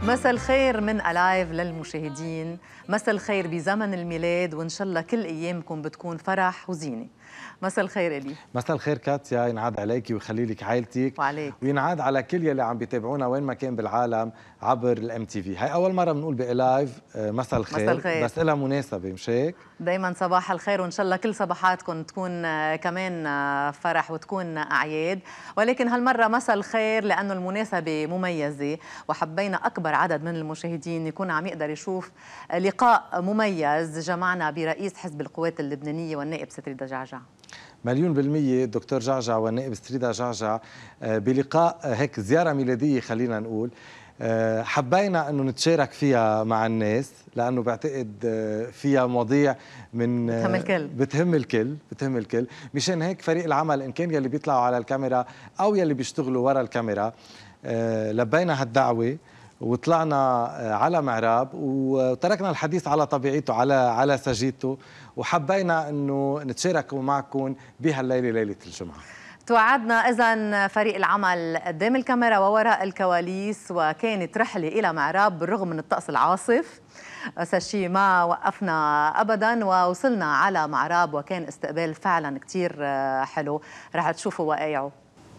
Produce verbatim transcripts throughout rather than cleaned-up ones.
مساء الخير من ألايف للمشاهدين، مساء الخير بزمن الميلاد، وإن شاء الله كل أيامكم بتكون فرح وزينة. مساء الخير إلي. مساء الخير كاتيا، ينعاد عليكي ويخلي لك عائلتك وعليك، وينعاد على كل يلي عم بيتابعونا وين ما كان بالعالم عبر الام تي في. هاي أول مرة بنقول بلايف مساء الخير. مساء الخير، بس لها مناسبة مش هيك؟ دايما صباح الخير، وإن شاء الله كل صباحاتكم تكون كمان فرح وتكون أعياد، ولكن هالمرة مساء الخير لأنه المناسبة مميزة، وحبينا أكبر عدد من المشاهدين يكون عم يقدر يشوف لقاء مميز جمعنا برئيس حزب القوات اللبنانية والنائب ستريدا جعجع. مليون بالمية الدكتور جعجع والنائب ستريدا جعجع بلقاء هيك زيارة ميلادية خلينا نقول، حبينا انه نتشارك فيها مع الناس لانه بعتقد فيها مواضيع من بتهم الكل بتهم الكل بتهم الكل مشان هيك فريق العمل ان كان يلي بيطلعوا على الكاميرا او يلي بيشتغلوا ورا الكاميرا لبينا هالدعوة وطلعنا على معراب وتركنا الحديث على طبيعته على على سجيته، وحبينا انه نتشارك معكم بهالليله ليله الجمعه. توعدنا إذن فريق العمل قدام الكاميرا ووراء الكواليس، وكانت رحلة إلى معراب بالرغم من الطقس العاصف، هالشيء ما وقفنا أبدا ووصلنا على معراب وكان استقبال فعلا كتير حلو. رح تشوفوا وقايعه.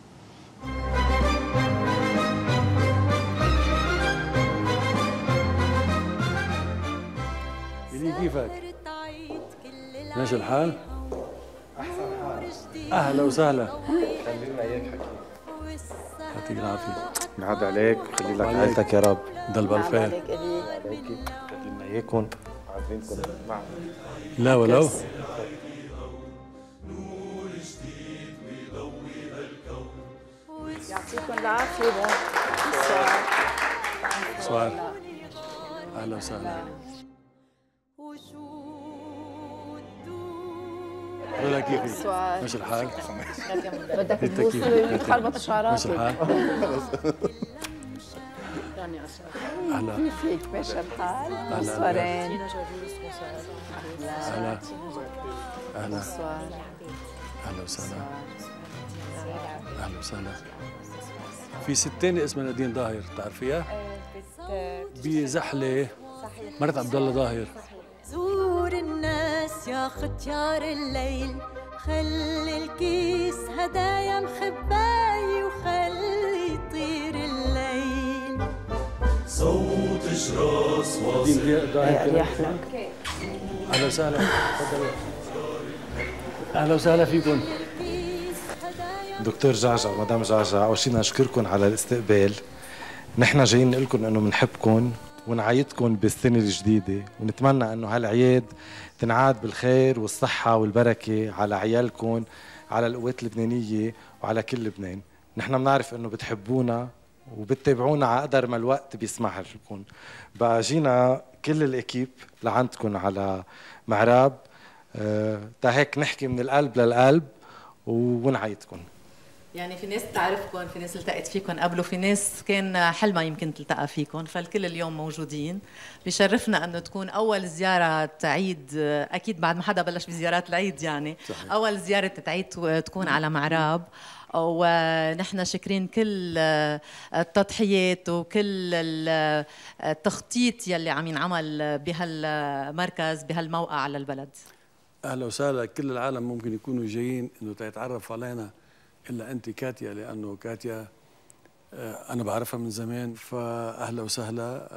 إلي كيفك؟ ماشي الحال؟ أحسن حال. أهلا وسهلا. خلينا إياك حكي. يعطيك العافية. ينعاد عليك وخلي لك عائلتك يا رب. ضل بالخير. عليكي خلينا إياكم عارفينكم معنا. لا ولو. يعطيكم العافية. سؤال. أهلا وسهلا. ولا كيفك؟ ماشي الحال؟ بدك تبوسي وتخربط شعراتك. ماشي الحال؟ أهلا. كيفك؟ ماشي الحال؟ أهلا. أهلا. أهلا. أهلا وسهلا. أهلا وسهلا. في ست تانية اسمها نادين ظاهر، بتعرفيها؟ بزحلة مرت عبد الله ظاهر. زور الناس يا ختيار الليل، خلي الكيس هدايا مخباي وخلي يطير الليل. صوت شراس واصل اريح لك. اهلا وسهلا، تفضلوا. اهلا وسهلا فيكم. دكتور جعجع ومدام جعجع، اول شيء نشكركم على الاستقبال. نحن جايين نقول لكم انه بنحبكم ونعيدكم بالسنة الجديدة، ونتمنى أنه هالعياد تنعاد بالخير والصحة والبركة على عيالكم، على القوات اللبنانية وعلى كل لبنان. نحن بنعرف أنه بتحبونا وبتتابعونا على قدر ما الوقت بيسمح لكم. بقى جينا كل الأكيب لعندكم على معراب أه تا هيك نحكي من القلب للقلب ونعيدكم. يعني في ناس تعرفكم، في ناس التقيت فيكم قبل، وفي ناس كان حلمها يمكن تلتقى فيكم، فالكل اليوم موجودين. بشرفنا انه تكون اول زياره عيد، اكيد بعد ما حدا بلش بزيارات العيد يعني صحيح. اول زياره عيد تكون على معراب، ونحن شاكرين كل التضحيات وكل التخطيط يلي عم ينعمل بهالمركز بهالموقع على البلد. اهلا وسهلا. كل العالم ممكن يكونوا جايين انه تتعرف علينا إلا أنت كاتيا، لأنه كاتيا أنا بعرفها من زمان، فأهلا وسهلا.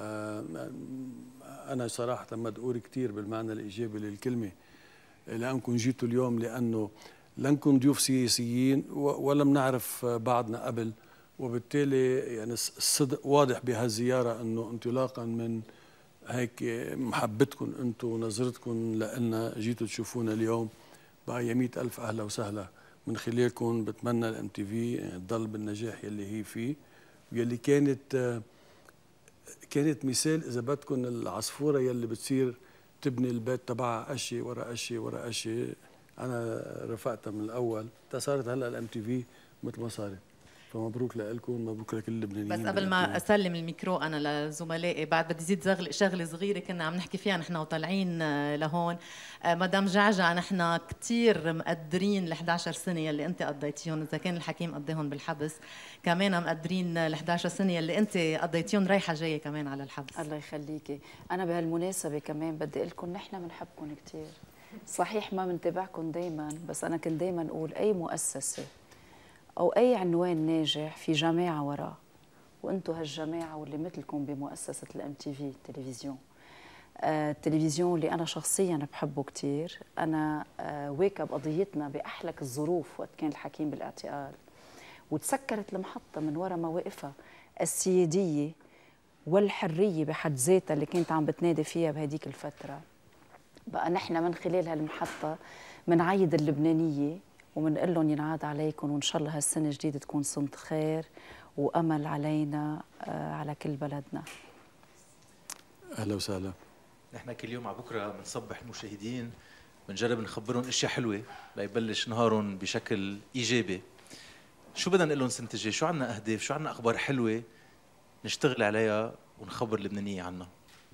أنا صراحة مدقور كتير بالمعنى الإيجابي للكلمة لأنكم جيتوا اليوم، لأنه لنكن ضيوف سياسيين ولا بنعرف بعضنا قبل، وبالتالي يعني الصدق واضح بهالزيارة أنه انطلاقا من هيك محبتكم أنتم ونظرتكم لألنا جيتوا تشوفونا اليوم. بقى يا مئة ألف أهلا وسهلا من خلالكم. بتمنى الام تي في تضل بالنجاح يلي هي فيه، يلي كانت كانت مثال اذا بدكم العصفوره يلي بتصير تبني البيت تبعها قشه ورا قشه ورا قشه. انا رفقتها من الاول، صارت هلا الام تي في مثل ما صارت. فمبروك لكم، مبروك لكل اللبنانيين. بس قبل ما اسلم الميكرو انا لزملائي بعد بدي زيد زغل شغله صغيره كنا عم نحكي فيها نحن وطالعين لهون. مدام جعجع نحن كثير مقدرين ال إحدى عشرة سنه يلي انت قضيتيهم، اذا كان الحكيم قضيهم بالحبس كمان مقدرين ال إحدى عشرة سنه يلي انت قضيتيهم رايحه جايه كمان على الحبس. الله يخليكي. انا بهالمناسبه كمان بدي اقول لكم نحن بنحبكم كثير. صحيح ما بنتابعكم دائما، بس انا كنت دائما اقول اي مؤسسه او اي عنوان ناجح في جماعه وراه، وانتم هالجماعه واللي مثلكم بمؤسسه الام تي في التلفزيون. آه التلفزيون اللي انا شخصيا بحبه كثير. انا آه واكب قضيتنا باحلك الظروف وقت كان الحكيم بالاعتقال، وتسكرت المحطه من وراء مواقفها السياديه والحريه بحد ذاتها اللي كانت عم بتنادي فيها بهديك الفتره. بقى نحن من خلال هالمحطه منعيد اللبنانيه ومنقول لهم ينعاد عليكم، وان شاء الله هالسنه الجديده تكون سنه خير وامل علينا آه على كل بلدنا. اهلا وسهلا. نحن كل يوم على بكره بنصبح المشاهدين، بنجرب نخبرهم اشياء حلوه ليبلش نهارهم بشكل ايجابي. شو بدنا نقول لهم السنه الجايه؟ شو عندنا اهداف؟ شو عندنا اخبار حلوه نشتغل عليها ونخبر اللبنانيه عنها؟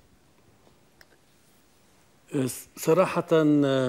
صراحه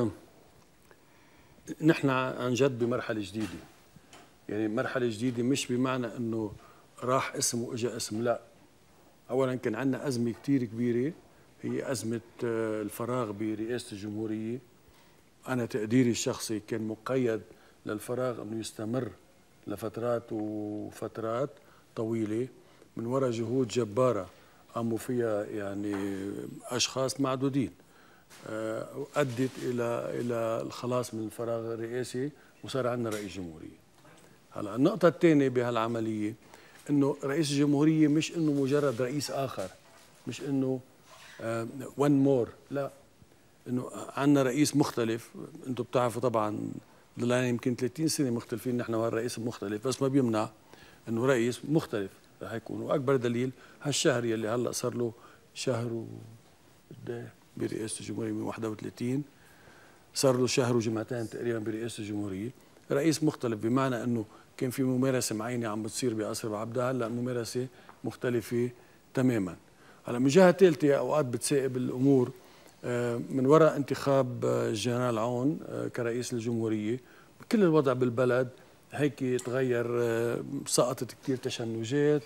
نحن عن جد بمرحله جديده. يعني مرحله جديده مش بمعنى انه راح اسم واجا اسم، لا. اولا كان عندنا ازمه كثير كبيره، هي ازمه الفراغ برئاسه الجمهوريه. انا تقديري الشخصي كان مقيد للفراغ انه يستمر لفترات وفترات طويله من وراء جهود جباره قاموا فيها يعني اشخاص معدودين، أدت إلى إلى الخلاص من الفراغ الرئاسي وصار عندنا رئيس جمهورية. هلا النقطة الثانية بهالعملية إنه رئيس الجمهورية مش إنه مجرد رئيس آخر، مش إنه ون مور، لا، إنه عندنا رئيس مختلف. أنتم بتعرفوا طبعا ضلنا يمكن ثلاثين سنة مختلفين نحن وهالرئيس المختلف، بس ما بيمنع إنه رئيس مختلف رح يكون. وأكبر دليل هالشهر يلي هلا صار له شهر و برئاسة الجمهورية من واحد وثلاثين، صار له شهر وجمعتين تقريبا برئاسة الجمهورية. رئيس مختلف بمعنى انه كان في ممارسة معينة عم بتصير بقصر بعبدة، هلا ممارسة مختلفة تماما. هلا من جهة ثالثة اوقات بتسائب الامور من وراء انتخاب الجنرال عون كرئيس الجمهورية. كل الوضع بالبلد هيك تغير، سقطت كثير تشنجات،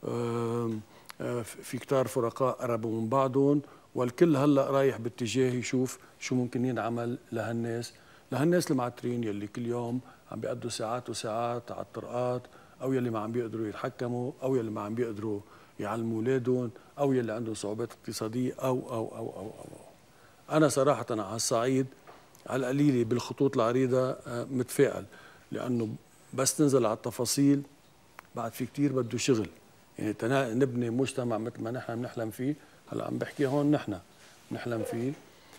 في كتار فرقاء قربوا من بعضهم، والكل هلا رايح باتجاه يشوف شو ممكن ينعمل لهالناس لهالناس المعترين يلي كل يوم عم بيقضوا ساعات وساعات على الطرقات، او يلي ما عم بيقدروا يتحكموا، او يلي ما عم بيقدروا يعلموا اولادهم، او يلي عندهم صعوبات اقتصاديه، أو, او او او او او انا صراحه على هالصعيد على القليله بالخطوط العريضه متفائل، لانه بس تنزل على التفاصيل بعد في كثير بده شغل. يعني نبني مجتمع مثل ما نحن بنحلم فيه، هلا عم بحكي هون نحن بنحلم فيه،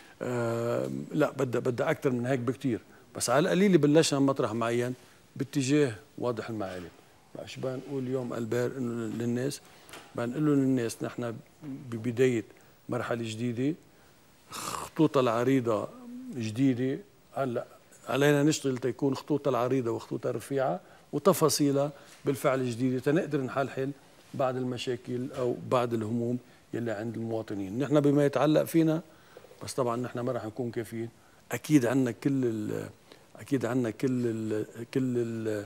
آه لا بدها بدها اكثر من هيك بكثير، بس على القليله بلشنا مطرح معين باتجاه واضح المعالم. شو بنقول اليوم البير انه للناس؟ بنقول لهم للناس نحن ببدايه مرحله جديده، خطوطها العريضه جديده، هلا علينا نشتغل تيكون خطوطها العريضه وخطوطها الرفيعه وتفاصيلها بالفعل جديده تنقدر نحلحل بعض المشاكل او بعض الهموم يلي عند المواطنين. نحن بما يتعلق فينا، بس طبعا نحن ما راح نكون كافيين. اكيد عندنا كل ال اكيد عندنا كل ال كل ال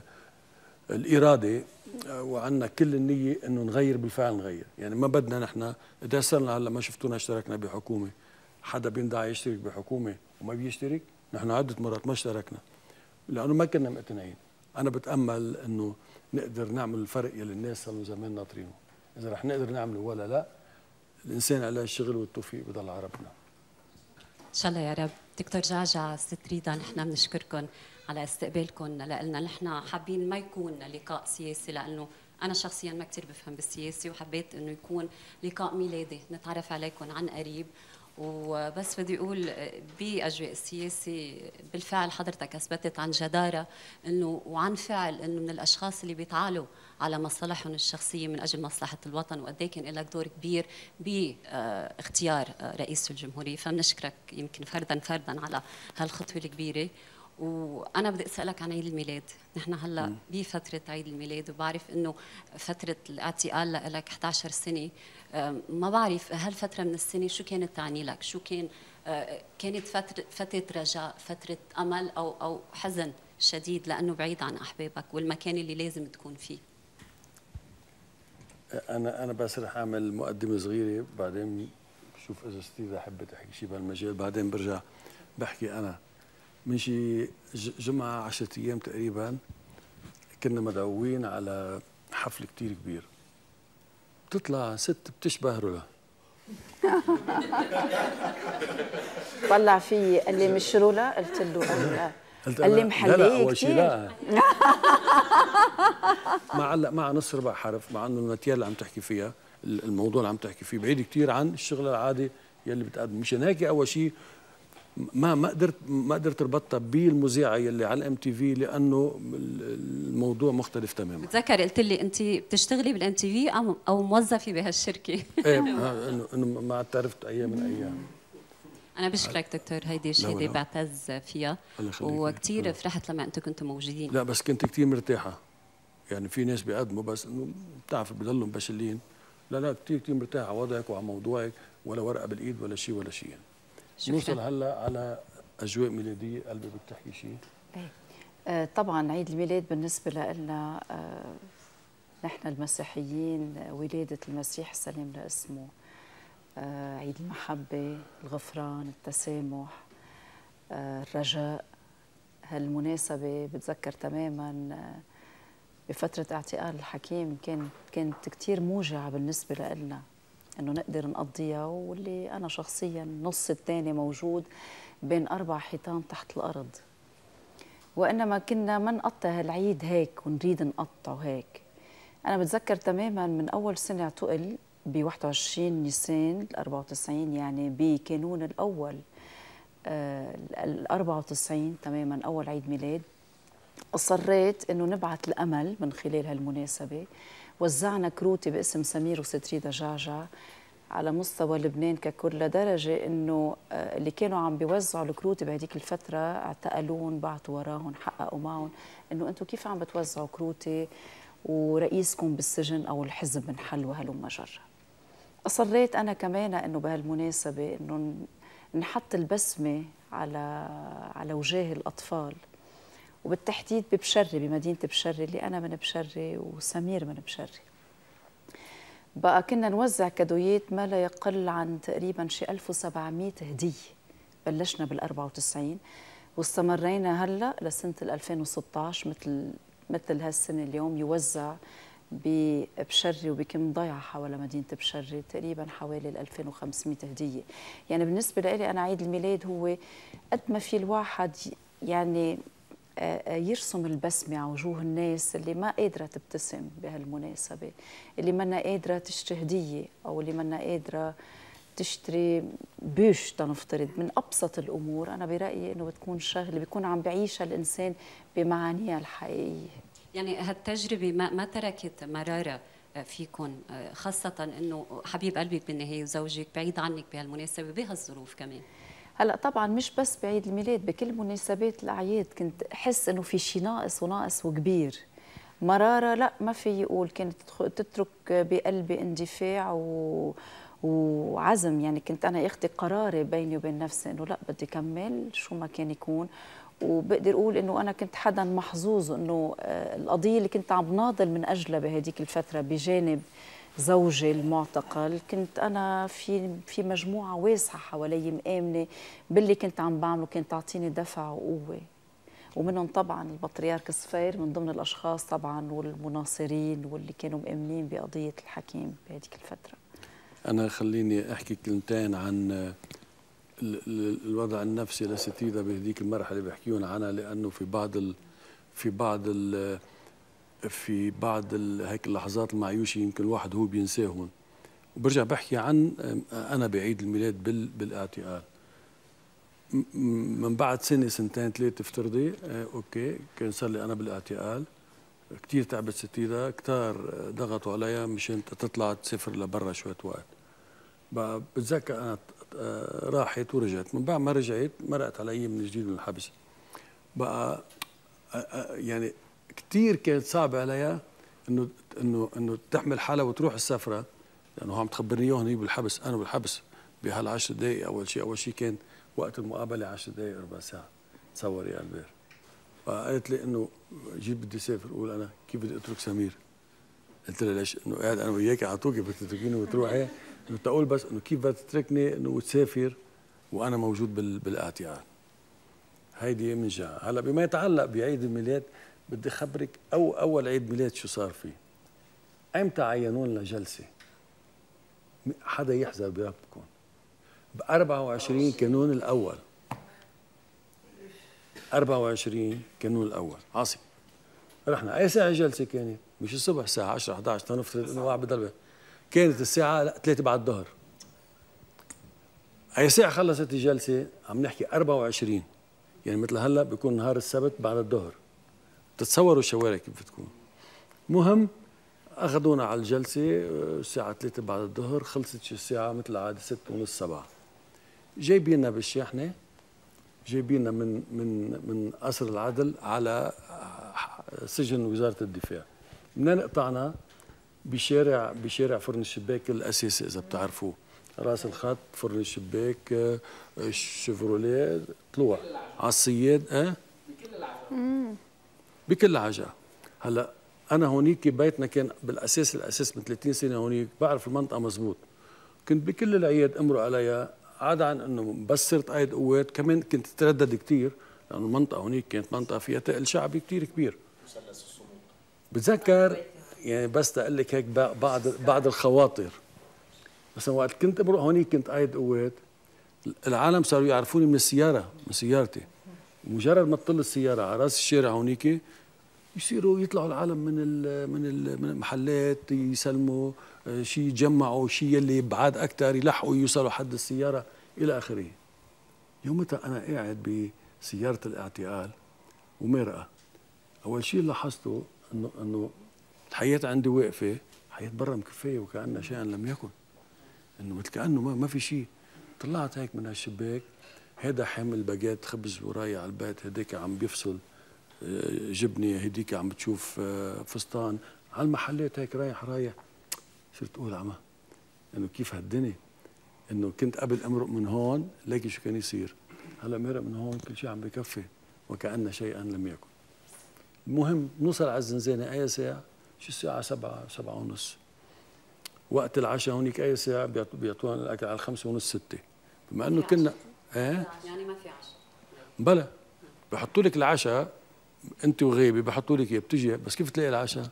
الاراده وعندنا كل النيه انه نغير بالفعل نغير. يعني ما بدنا نحن اذا صرنا هلا ما شفتونا اشتركنا بحكومه، حدا بيندعى يشترك بحكومه وما بيشترك، نحن عده مرات ما اشتركنا لانه ما كنا مقتنعين. انا بتامل انه نقدر نعمل الفرق يلي الناس صاروا زمان ناطرينه. اذا رح نقدر نعمله ولا لا، الانسان عليه الشغل والتوفيق بضل على ربنا. ان شاء الله يا رب. دكتور جعجع، ست ريدا، نحن بنشكركم على استقبالكم لنا. نحن حابين ما يكون لقاء سياسي، لانه انا شخصيا ما كثير بفهم بالسياسه، وحبيت انه يكون لقاء ميلادي نتعرف عليكم عن قريب. وبس بدي اقول باجواء السياسه بالفعل حضرتك اثبتت عن جداره انه وعن فعل انه من الاشخاص اللي بيتعالوا على مصالحهم الشخصيه من اجل مصلحه الوطن، وقد ايه كان لك دور كبير باختيار رئيس الجمهوريه. فبنشكرك يمكن فردا فردا على هالخطوه الكبيره. وانا بدي اسالك عن عيد الميلاد. نحن هلا بفتره عيد الميلاد، وبعرف انه فتره الاعتقال لك إحدى عشرة سنه. ما بعرف هالفتره من السنه شو كانت تعني لك؟ شو كان كانت فتره فتره رجاء، فتره امل، او او حزن شديد لانه بعيد عن احبابك والمكان اللي لازم تكون فيه؟ انا انا بس رح اعمل مقدمه صغيره، بعدين بشوف اذا ستيفا حبت تحكي شيء بهالمجال، بعدين برجع بحكي انا. من شي جمعه عشرة ايام تقريبا كنا مدعوين على حفل كتير كبير. بتطلع ست بتشبه رولا. طلع في قال لي مش رولا، قلت له قال لي محليه. لا لا اول شيء لا ما علق معها نص ربع حرف، مع انه الماتيال اللي عم تحكي فيها، الموضوع اللي عم تحكي فيه بعيد كثير عن الشغل العادي يلي بتقدم. مشان هيك اول شيء ما ما قدرت ما قدرت اربطها بالمذيعه يلي على الام تي في، لانه الموضوع مختلف تماما. بتذكر قلت لي انت بتشتغلي بالام تي في او او موظفه بهالشركه؟ ايه انه انه ما تعرفت ايام من ايام. أنا بشكرك دكتور، هيدي شهادة بعتز فيها، وكثير فرحت لما أنتم كنتوا موجودين. لا بس كنت كثير مرتاحة، يعني في ناس بيقدموا بس إنه بتعرف بضلوا مبشلين. لا لا كثير كثير مرتاحة على وضعك وعلى موضوعك، ولا ورقة بالإيد ولا شيء ولا شيء. نوصل هلا على أجواء ميلادية. قلبي بتحكي شيء؟ إيه آه طبعا عيد الميلاد بالنسبة لنا آه نحن المسيحيين ولادة المسيح سلم لاسمه. آه عيد المحبة، الغفران، التسامح، آه الرجاء. هالمناسبة بتذكر تماما آه بفترة اعتقال الحكيم كانت كانت كثير موجعة بالنسبة لنا انه نقدر نقضيها، واللي انا شخصيا النص الثاني موجود بين اربع حيطان تحت الارض، وانما كنا ما نقطع هالعيد هيك ونريد نقطعه هيك. انا بتذكر تماما من اول سنة اعتقل ب واحد وعشرين نيسان أربعة وتسعين، يعني بكانون الأول آه ال أربعة وتسعين تماما أول عيد ميلاد، أصريت إنه نبعث الأمل من خلال هالمناسبة. وزعنا كروتي باسم سمير وستريدا جعجع على مستوى لبنان ككل، لدرجة إنه آه اللي كانوا عم بيوزعوا الكروتي بهديك الفترة اعتقلون، بعتوا وراهم، حققوا معهم إنه أنتم كيف عم بتوزعوا كروتي ورئيسكم بالسجن أو الحزب انحل وهلم جرة. أصريت أنا كمان إنه بهالمناسبة إنه نحط البسمة على على وجاه الأطفال، وبالتحديد ببشري، بمدينة بشري اللي أنا من بشري وسمير من بشري. بقى كنا نوزع كادويات ما لا يقل عن تقريبا شي ألف وسبعمئة هدية. بلشنا بال أربعة وتسعين واستمرينا هلا لسنة ألفين وستة عشر مثل مثل هالسنة اليوم يوزع ببشري وبكم ضيعة حول مدينة بشري تقريبا حوالي ألفين وخمسمئة هدية. يعني بالنسبة لي أنا عيد الميلاد هو قد ما في الواحد يعني يرسم البسمة على وجوه الناس اللي ما قادرة تبتسم بهالمناسبة، اللي منا قادرة تشتري هدية أو اللي منا قادرة تشتري بوش تنفترض، من أبسط الأمور. أنا برأيي إنه بتكون شغلة بيكون عم بعيشها الإنسان بمعانيها الحقيقية. يعني هالتجربة ما, ما تركت مرارة فيكم، خاصة إنه حبيب قلبك بالنهاية وزوجك بعيد عنك بهالمناسبة بهالظروف كمان؟ هلا طبعا مش بس بعيد الميلاد، بكل مناسبات الأعياد كنت أحس إنه في شيء ناقص وناقص وكبير. مرارة لا ما في يقول، كانت تترك بقلبي اندفاع و وعزم. يعني كنت أنا أخذ قراري بيني وبين نفسي إنه لا بدي كمل شو ما كان يكون. وبقدر أقول إنه أنا كنت حدا محظوظ إنه القضية اللي كنت عم بناضل من أجلها بهديك الفترة بجانب زوجي المعتقل، كنت أنا في في مجموعة واسعة حوالي مآمنة باللي كنت عم بعمله، كانت تعطيني دفع وقوة. ومنهم طبعا البطريرك صفير من ضمن الأشخاص طبعا والمناصرين واللي كانوا مآمنين بقضية الحكيم بهديك الفترة. أنا خليني أحكي كلمتين عن الوضع النفسي لستيدا بهديك المرحلة اللي بحكيون عنها، لأنه في بعض ال في بعض ال في بعض ال هيك اللحظات المعيوشة يمكن الواحد هو بينساهم. وبرجع بحكي عن أنا بعيد الميلاد بال بالاعتقال. من بعد سنة سنتين ثلاثة افترضي اه أوكي كان صار لي أنا بالاعتقال، كثير تعبت ستيدا، كثار ضغطوا عليها مشان تطلع تسافر لبرا شوية وقت. بتذكر أنا راحت ورجعت، من بعد ما رجعت مرقت علي من جديد من الحبس. بقى يعني كثير كانت صعبه عليها انه انه انه تحمل حالها وتروح السفره، لانه عم تخبرني اياهم هي بالحبس، انا بالحبس بهالعشر دقائق. اول شيء اول شيء كان وقت المقابله عشر دقائق ربع ساعه، تصور يا البير. فقالت لي انه جيب بدي اسافر، اقول انا كيف بدي اترك سمير؟ قلت لها ليش؟ انه قاعد انا وياك اعطوكي بدك تتركيني وتروحي؟ انه تقول بس انه كيف بدك تتركني انه وتسافر وانا موجود بال بالاعتقال. هيدي من جهه. هلا بما يتعلق بعيد الميلاد بدي اخبرك او اول عيد ميلاد شو صار فيه. ايمتى عينوا لنا جلسه؟ حدا يحذر بربكم. ب أربعة وعشرين كانون الاول. أربعة وعشرين كانون الاول، عاصم. رحنا اي ساعه الجلسه كانت؟ مش الصبح الساعه عشرة إحدى عشر، تنفترض انه واحد بضل. كانت الساعه لا ثلاثة بعد الظهر. اي ساعه خلصت الجلسه؟ عم نحكي أربعة وعشرين، يعني مثل هلا بيكون نهار السبت بعد الظهر. تتصوروا الشوارع كيف بتكون. مهم اخذونا على الجلسه الساعه ثلاثة بعد الظهر، خلصت الساعه مثل العاده ستة ونص سبعة. جايبيننا بالشاحنه، جايبيننا من من من قصر العدل على سجن وزاره الدفاع. منين قطعنا؟ بشارع بشارع فرن الشباك الاساسي اذا بتعرفوه، راس الخط، فرن الشباك، الشيفروليه، طلوع على الصياد. اه بكل العجله بكل العجله. هلا انا هونيك بيتنا كان بالاساس الاساس من ثلاثين سنه هونيك، بعرف المنطقه مزبوط. كنت بكل العياد امرق عليها، عدا عن انه بس صرت قايد قوات كمان كنت اتردد كثير، لانه المنطقه هونيك كانت منطقه فيها تقل شعبي كثير كبير. مثلث الصمود بتذكر يعني، بس تقول لك هيك بعض بعض الخواطر. مثلا وقت كنت امرق هونيك كنت قايد قوات، العالم صاروا يعرفوني من السياره، من سيارتي. مجرد ما تطل السياره على راس الشارع هونيك يصيروا يطلعوا العالم من ال من ال من المحلات يسلموا، شيء يجمعوا، شيء يلي بعاد اكثر يلحقوا يوصلوا حد السياره الى اخره. يومتها انا قاعد بسياره الاعتقال ومرقه، اول شيء لاحظته انه انه الحياه عندي واقفه، حياه برا مكفيه وكانها شيئا لم يكن، انه مثل كانه ما, ما في شيء. طلعت هيك من هالشباك، هيدا حامل باجات خبز ورايح على البيت، هديك عم بيفصل جبنه، هديك عم بتشوف فستان على المحلات هيك رايح رايح. صرت اقول عما انه كيف هالدنيا، انه كنت قبل امرق من هون لاقي شو كان يصير، هلا مرق من هون كل شيء عم بكفي وكأن شيئا لم يكن. المهم نوصل على الزنزانه اي ساعه؟ شو الساعه سبعة سبعة ونص. وقت العشاء هونيك اي ساعه بيعطونا الاكل على الخمسة ونص ستة، بما انه كنا ايه يعني ما في عشاء. بلا بحطوا لك العشاء انت وغيبي، بحطوا لك اياه بتجي، بس كيف تلاقي العشاء؟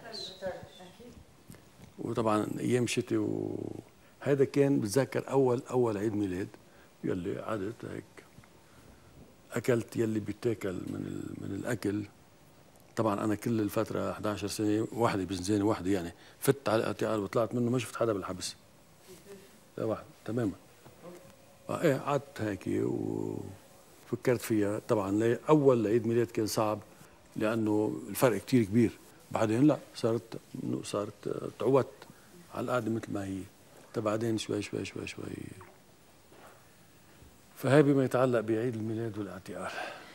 وطبعا ايام شتي. وهذا كان بتذكر اول اول عيد ميلاد يلي قعدت هيك اكلت يلي بيتاكل من من الاكل. طبعا انا كل الفتره إحدى عشرة سنه وحدي بزنزانه وحدي، يعني فت على الاعتقال وطلعت منه ما شفت حدا بالحبس. لا واحد تماما. اه ايه قعدت هيك وفكرت فيها. طبعا اول عيد ميلاد كان صعب لانه الفرق كثير كبير. بعدين لا صارت صارت تعودت على القعده مثل ما هي. بعدين شوي شوي شوي شوي. فهي بما يتعلق بعيد الميلاد والاعتقال.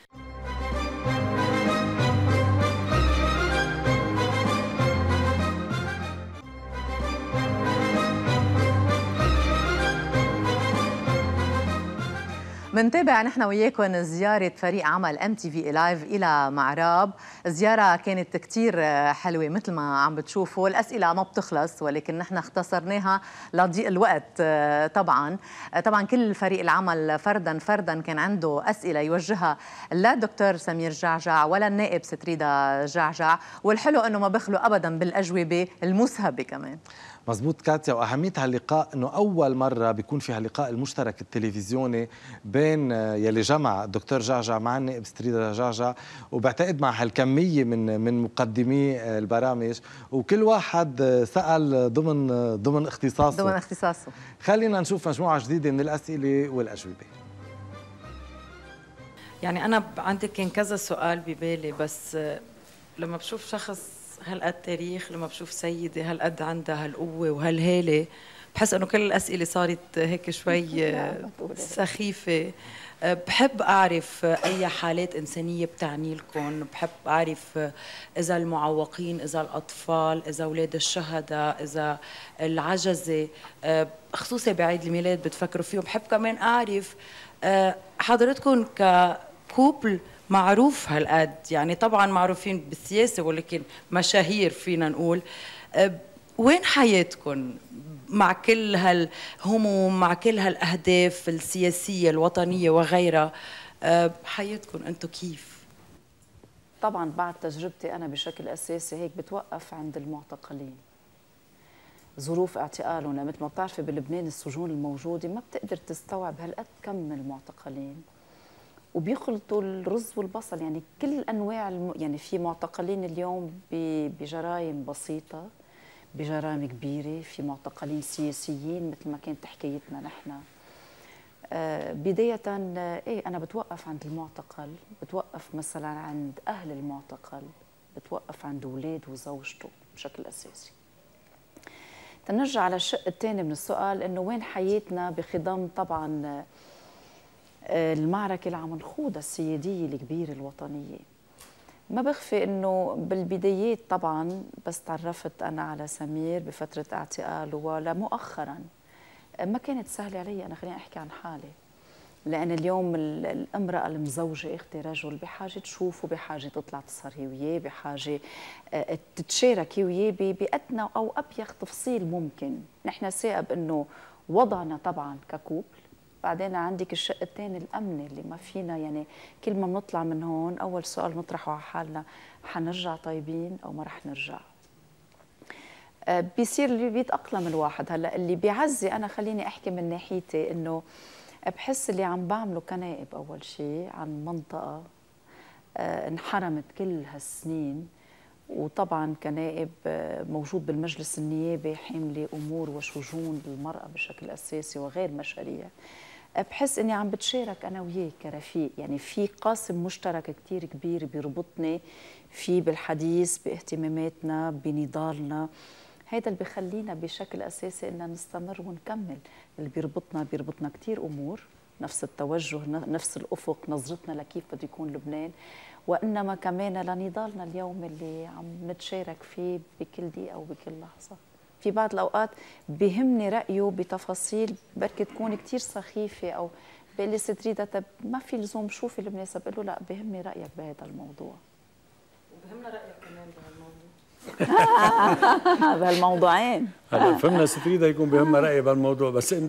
منتابع نحن وياكم زيارة فريق عمل ام تي في لايف إلى معراب. الزيارة كانت كتير حلوة مثل ما عم بتشوفوا، الأسئلة ما بتخلص ولكن نحن اختصرناها لضيق الوقت. طبعا طبعا كل فريق العمل فردا فردا كان عنده أسئلة يوجهها لا الدكتور سمير جعجع ولا النائب ستريدا جعجع، والحلو أنه ما بخلوا أبدا بالأجوبة المسهبة كمان. مزبوط كاتيا، وأهمية هاللقاء أنه أول مرة بيكون في هاللقاء المشترك التلفزيوني بين يلي جمع الدكتور جعجع مع النائب ستريدا جعجع، وبعتقد مع هالكمية من من مقدمي البرامج، وكل واحد سأل ضمن ضمن اختصاصه ضمن اختصاصه. خلينا نشوف مجموعة جديدة من الأسئلة والأجوبة. يعني أنا عندي كان كذا سؤال ببالي، بس لما بشوف شخص هالقد تاريخ، لما بشوف سيدة هالقد عندها هالقوة وهالهالة، بحس انه كل الاسئله صارت هيك شوي سخيفه. بحب اعرف اي حالات انسانيه بتعني لكم، بحب اعرف اذا المعوقين، اذا الاطفال، اذا اولاد الشهداء، اذا العجزه، خصوصا بعيد الميلاد بتفكروا فيهم. بحب كمان اعرف حضرتكم ككوبل معروف هالقد، يعني طبعا معروفين بالسياسه ولكن مشاهير فينا نقول، وين حياتكم مع كل هالهموم، مع كل هالاهداف السياسيه الوطنيه وغيرها؟ حياتكم انتم كيف؟ طبعا بعد تجربتي انا بشكل اساسي هيك بتوقف عند المعتقلين. ظروف اعتقالهم مثل ما بتعرفي بلبنان السجون الموجوده ما بتقدر تستوعب هالقد كم من المعتقلين، وبيخلطوا الرز والبصل، يعني كل انواع الم... يعني في معتقلين اليوم بجرائم بسيطه، بجرائم كبيره، في معتقلين سياسيين مثل ما كانت حكايتنا نحن. آه بدايه آه ايه انا بتوقف عند المعتقل، بتوقف مثلا عند اهل المعتقل، بتوقف عند اولاد وزوجته بشكل اساسي. تنرجع على الشق الثاني من السؤال، انه وين حياتنا بخضم طبعا المعركة اللي عم نخوضها السيادية الكبيرة الوطنية. ما بخفي انه بالبدايات طبعا بس تعرفت انا على سمير بفترة اعتقاله ولا مؤخرا ما كانت سهلة علي. انا خليني احكي عن حالي، لان اليوم الامرأة المزوجة اختي رجل بحاجة تشوفه، بحاجة تطلع تسهري وياه، بحاجة تتشاركي وياه بأدنى او ابيخ تفصيل ممكن. نحن ثائب انه وضعنا طبعا ككوبل، بعدين عندك الشق الثاني الامني اللي ما فينا، يعني كل ما بنطلع من هون اول سؤال بنطرحه على حالنا، حنرجع طيبين او ما رح نرجع؟ آه بيصير اللي بيتاقلم الواحد. هلا اللي بيعزي انا خليني احكي من ناحيتي، انه بحس اللي عم بعمله كنائب اول شيء عن منطقه آه انحرمت كل هالسنين، وطبعا كنائب موجود بالمجلس النيابي حامله امور وشجون للمراه بشكل اساسي وغير مشاريع. بحس اني عم بتشارك انا وياه كرفيق، يعني في قاسم مشترك كتير كبير بيربطني فيه بالحديث باهتماماتنا بنضالنا. هيدا اللي بخلينا بشكل اساسي ان نستمر ونكمل. اللي بيربطنا بيربطنا كتير امور، نفس التوجه، نفس الافق، نظرتنا لكيف بده يكون لبنان، وانما كمان لنضالنا اليوم اللي عم نتشارك فيه بكل دقيقه وبكل لحظه. في بعض الاوقات بيهمني رايه بتفاصيل بركي تكون كثير سخيفه، او بيقول لي ست ريدا طب ما في لزوم شوفي المناسب، بقول له لا بيهمني رايك بهذا الموضوع. وبهمنا رايك كمان بهالموضوع. بهالموضوعين. هلا فهمنا ست ريدا يكون بهمها رايي بهالموضوع، بس انت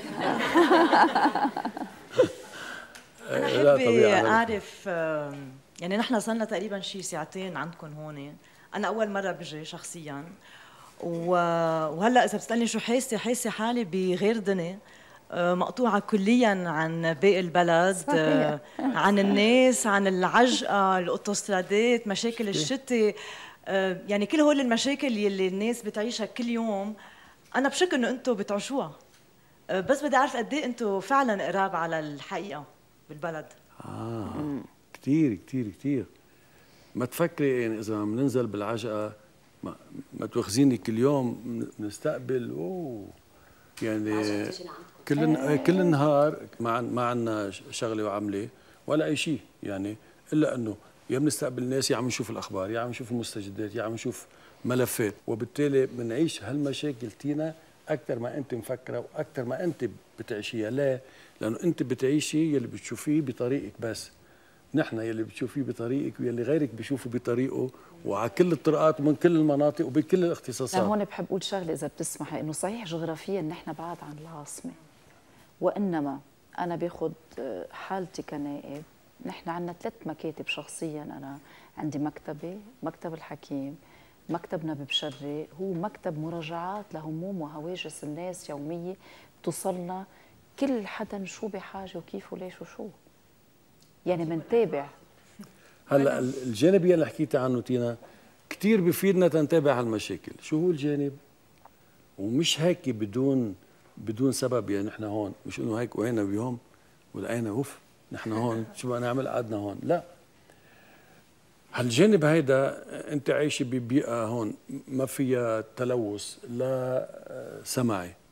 انا حابه اعرف، يعني نحن صرنا تقريبا شي ساعتين عندكم هون، انا اول مره بجي شخصيا، وهلا اذا بتسالني شو حاسه، حاسه حالي بغير دنيا، مقطوعه كليا عن باقي البلد، صحيح. عن الناس، عن العجقه، الاوتوسترادات، مشاكل الشتاء، يعني كل هول المشاكل يلي الناس بتعيشها كل يوم انا بشك انه انتم بتعيشوها، بس بدي اعرف قد ايه انتم فعلا قراب على الحقيقه بالبلد. اه كثير كثير كثير. ما تفكري يعني اذا بننزل بالعجقه ما, ما تواخذيني كل يوم بنستقبل اوه يعني كل كل النهار ما ما عندنا شغله وعمله ولا اي شيء، يعني الا انه يا بنستقبل الناس، يا عم نشوف الاخبار، يا عم نشوف المستجدات، يا عم نشوف ملفات، وبالتالي بنعيش هالمشاكل تينا اكثر ما انت مفكره واكثر ما انت بتعيشيها. ليه؟ لانه انت بتعيشي يلي بتشوفيه بطريقك، بس نحن يلي بتشوفيه بطريقك ويلي غيرك بيشوفه بطريقه، وعلى كل الطرقات ومن كل المناطق وبكل الاختصاصات. هون بحب اقول شغله اذا بتسمحي، انه صحيح جغرافيا نحن بعاد عن العاصمه، وانما انا باخذ حالتي كنائب. نحن عندنا ثلاث مكاتب شخصيا، انا عندي مكتبي، مكتب الحكيم، مكتبنا ببشري، هو مكتب مراجعات لهموم وهواجس الناس يوميه توصلنا كل حدا شو بحاجه وكيف وليش وشو، يعني بنتابع. هلا الجانب اللي حكيتي عنه تينا كثير بفيدنا تنتابع هالمشاكل. شو هو الجانب؟ ومش هيك بدون بدون سبب، يعني نحن هون مش انه هيك وهينا بيوم ولقينا اوف نحن هون شو بدنا نعمل قعدنا هون، لا. هالجانب هيدا انت عايشه ببيئه هون ما فيها تلوث لا سمعي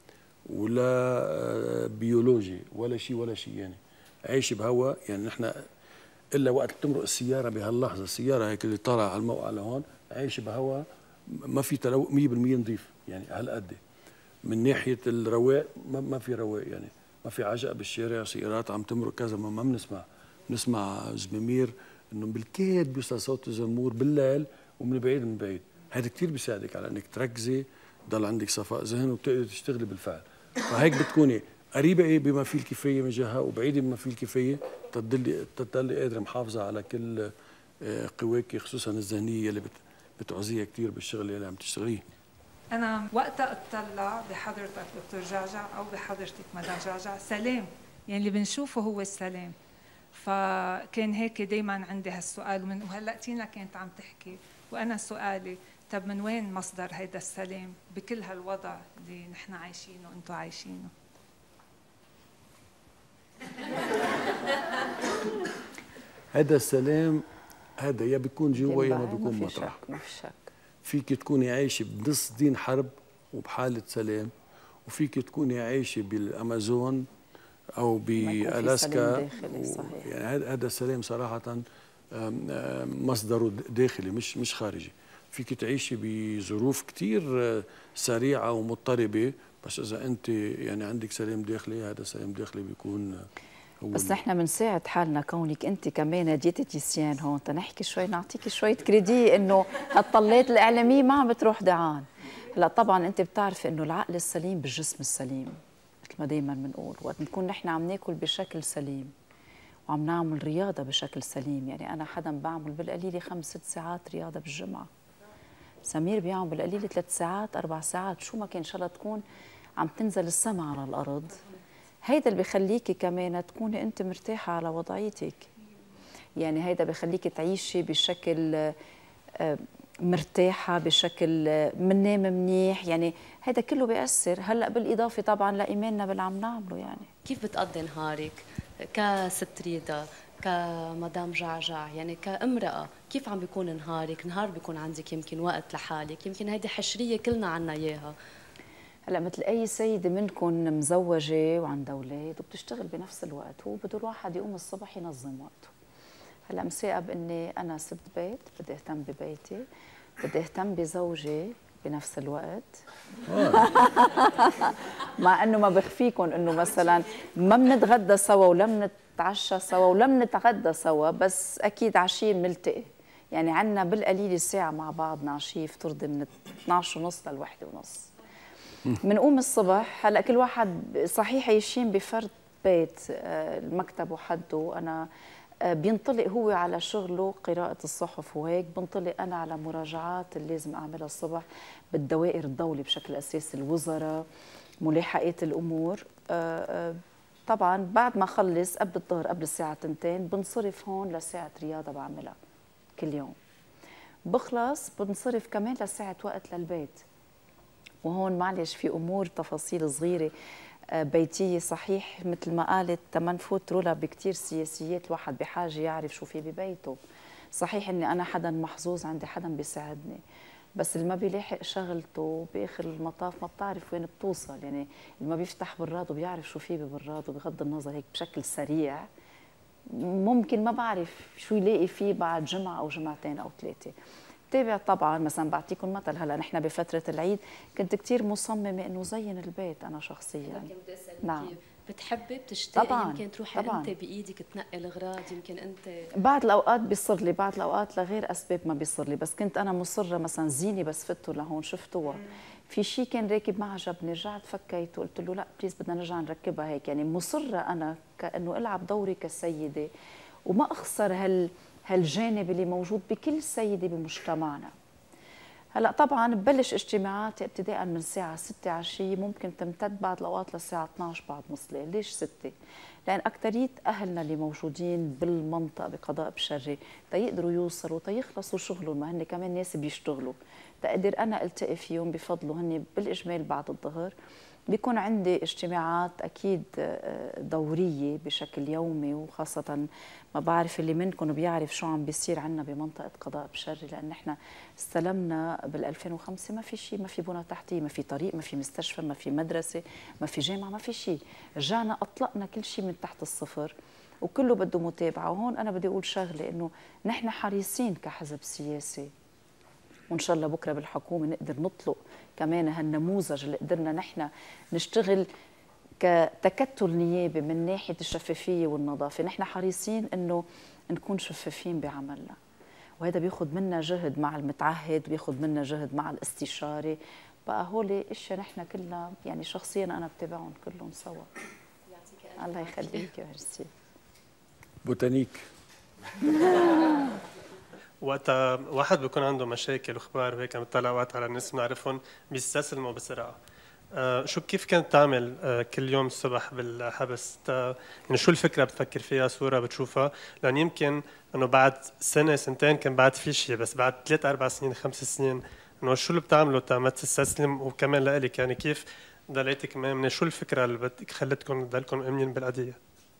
ولا بيولوجي ولا شيء ولا شيء، يعني عايشه بهواء. يعني نحن الا وقت بتمرق السياره بهاللحظه، السياره هيك اللي طالعه على الموقع لهون عايشه بهواء ما في تلو مية بالمية نظيف، يعني هالقد. من ناحيه الرواق ما, ما في رواق، يعني ما في عجقه بالشارع، سيارات عم تمرق كذا، ما, ما بنسمع بنسمع زمامير انه بالكاد بيوصل صوت الزمور بالليل ومن بعيد من بعيد. هذا كثير بيساعدك على انك تركزي، ضل عندك صفاء ذهن وبتقدري تشتغلي بالفعل. فهيك بتكوني قريبه بما فيه الكفايه من جهه وبعيده بما فيه الكفايه، تضلي تضلي قادره محافظه على كل قواك خصوصا الذهنيه اللي بتعزيها كثير بالشغل اللي عم تشتغليه. أنا وقتها أطلع بحضرتك دكتور جعجع أو بحضرتك مدام جعجع سلام، يعني اللي بنشوفه هو السلام. فكان هيك دايما عندي هالسؤال، ومن وهلا تينا كانت عم تحكي وأنا سؤالي طب من وين مصدر هيدا السلام بكل هالوضع اللي نحن عايشينه وأنتم عايشينه؟ هذا السلام هذا يا بيكون جوا يا ما بيكون مطرح. ما في شك. فيك تكوني عايشه بنص دين حرب وبحاله سلام، وفيك تكوني عايشه بالامازون او بالاسكا و... يعني هذا السلام صراحه مصدره داخلي مش مش خارجي. فيك تعيشي بظروف كثير سريعه ومضطربه، بس اذا انت يعني عندك سلام داخلي، هذا السلام الداخلي بيكون هو. بس نحن بنساعد حالنا كونك انت كمان ديتيتيسيان هون، تنحكي شوي نعطيكي شويه كريدي انه هالطلات الاعلاميه ما عم بتروح دعان. هلا طبعا انت بتعرفي انه العقل السليم بالجسم السليم، مثل ما دائما بنقول، وقت نكون نحن عم ناكل بشكل سليم وعم نعمل رياضه بشكل سليم. يعني انا حدا بعمل بالقليله خمس ست ساعات رياضه بالجمعه، سمير بيعمل بالقليله ثلاث ساعات اربع ساعات، شو ما كان ان شاء الله تكون عم تنزل السما على الارض. هيدا اللي بخليكي كمان تكوني انت مرتاحه على وضعيتك، يعني هيدا بخليكي تعيشي بشكل مرتاحه، بشكل منام منيح، يعني هيدا كله بيأثر. هلا بالاضافه طبعا لايماننا باللي عم نعمله. يعني كيف بتقضي نهارك كست ريدا، كمدام جعجع، يعني كامرأة، كيف عم بيكون نهارك؟ نهار بيكون عندك يمكن وقت لحالك، يمكن هيدي حشرية كلنا عنا إياها. هلا مثل أي سيدة منكم مزوجة وعندها أولاد وبتشتغل بنفس الوقت، هو بده الواحد يقوم الصبح ينظم وقته. هلا مساء بإني أنا ست بيت، بدي أهتم ببيتي، بدي أهتم بزوجي بنفس الوقت. مع انه ما بخفيكم انه مثلا ما بنتغدى سوا ولا بنتعشى سوا ولا بنتغدى سوا، بس اكيد عشيه بنلتقي. يعني عندنا بالقليل ساعه مع بعضنا عشيه بترضي من اثنعش ونص للوحده ونص. بنقوم الصبح، هلا كل واحد صحيح عايشين بفرد بيت، المكتب وحده، انا بينطلق هو على شغله قراءة الصحف وهيك، بنطلق أنا على مراجعات اللي لازم أعملها الصبح بالدوائر الدولة بشكل أساسي، الوزراء، ملاحقات الأمور. طبعا بعد ما أخلص قبل الظهر قبل الساعة تنتين بنصرف هون لساعة رياضة بعملها كل يوم. بخلص بنصرف كمان لساعة وقت للبيت، وهون معلش في أمور تفاصيل صغيرة بيتية صحيح، مثل ما قالت تما نفوت رولا بكتير سياسيات، الواحد بحاجة يعرف شو في ببيته. صحيح اني انا حدا محظوظ عندي حدا بيساعدني، بس اللي ما بيلاحق شغلته باخر المطاف ما بتعرف وين بتوصل. يعني اللي ما بيفتح براد وبيعرف شو في ببراد وبغض النظر هيك بشكل سريع ممكن ما بعرف شو يلاقي فيه بعد جمعة او جمعتين او ثلاثة. تابع طبعا. مثلا بعطيكم مثل، هلا نحن بفتره العيد كنت كثير مصممه انه زين البيت انا شخصيا. نعم. بتحبي بتشتاقي طبعا يمكن تروحي طبعا. انت بايدك تنقي الاغراض، يمكن انت بعض الاوقات بيصير لي، بعض الاوقات لغير اسباب ما بيصير لي، بس كنت انا مصره مثلا زيني بس فتوا لهون شفتوها، في شيء كان راكب ما عجبني، رجعت فكيته قلت له لا بليز بدنا نرجع نركبها هيك. يعني مصره انا كانه العب دوري كسيده وما اخسر هال هالجانب اللي موجود بكل سيده بمجتمعنا. هلا طبعا ببلش اجتماعاتي ابتداء من الساعه ستة عشيه، ممكن تمتد بعض الاوقات للساعه اثنعش بعد نص الليل. ليش ستة؟ لان اكثريه اهلنا اللي موجودين بالمنطقه بقضاء بشري تيقدروا يوصلوا تيخلصوا شغلهم، ما هن كمان ناس بيشتغلوا، تقدر انا التقي فيهم بفضله هن بالاجمال بعد الظهر بيكون عندي اجتماعات أكيد دورية بشكل يومي، وخاصة ما بعرف اللي منكم بيعرف شو عم بيصير عنا بمنطقة قضاء بشري، لأن احنا استلمنا بال ألفين وخمسة ما في شيء، ما في بنى تحتية، ما في طريق، ما في مستشفى، ما في مدرسة، ما في جامعة، ما في شيء. رجعنا أطلقنا كل شيء من تحت الصفر وكله بده متابعة. وهون أنا بدي أقول شغلة، إنه نحن حريصين كحزب سياسي، وإن شاء الله بكرة بالحكومة نقدر نطلق كمان هالنموذج اللي قدرنا نحن نشتغل كتكتل نيابي من ناحية الشفافية والنظافة. نحن حريصين إنه نكون شفافين بعملنا، وهذا بياخد منا جهد مع المتعهد، بياخد منا جهد مع الاستشاري. بقى هول اشياء نحن كلنا يعني شخصيا انا بتابعهم كلهم سوا. الله يخليك يا ميرسي. بوتانيك. وقتها واحد بيكون عنده مشاكل واخبار وهيك عم يطلع وقت على الناس بنعرفهم بيستسلموا بسرعه. آه شو كيف كانت تعمل آه كل يوم الصبح بالحبس؟ يعني شو الفكره بتفكر فيها، صوره بتشوفها؟ لان يمكن انه بعد سنه سنتين كان بعد في شيء، بس بعد ثلاث اربع سنين خمس سنين انه شو اللي بتعمله تا ما تستسلم؟ وكمان لإلك يعني كيف ضليتك مامنه؟ شو الفكره اللي خلتكم تضلكم مؤمنين بالقضيه؟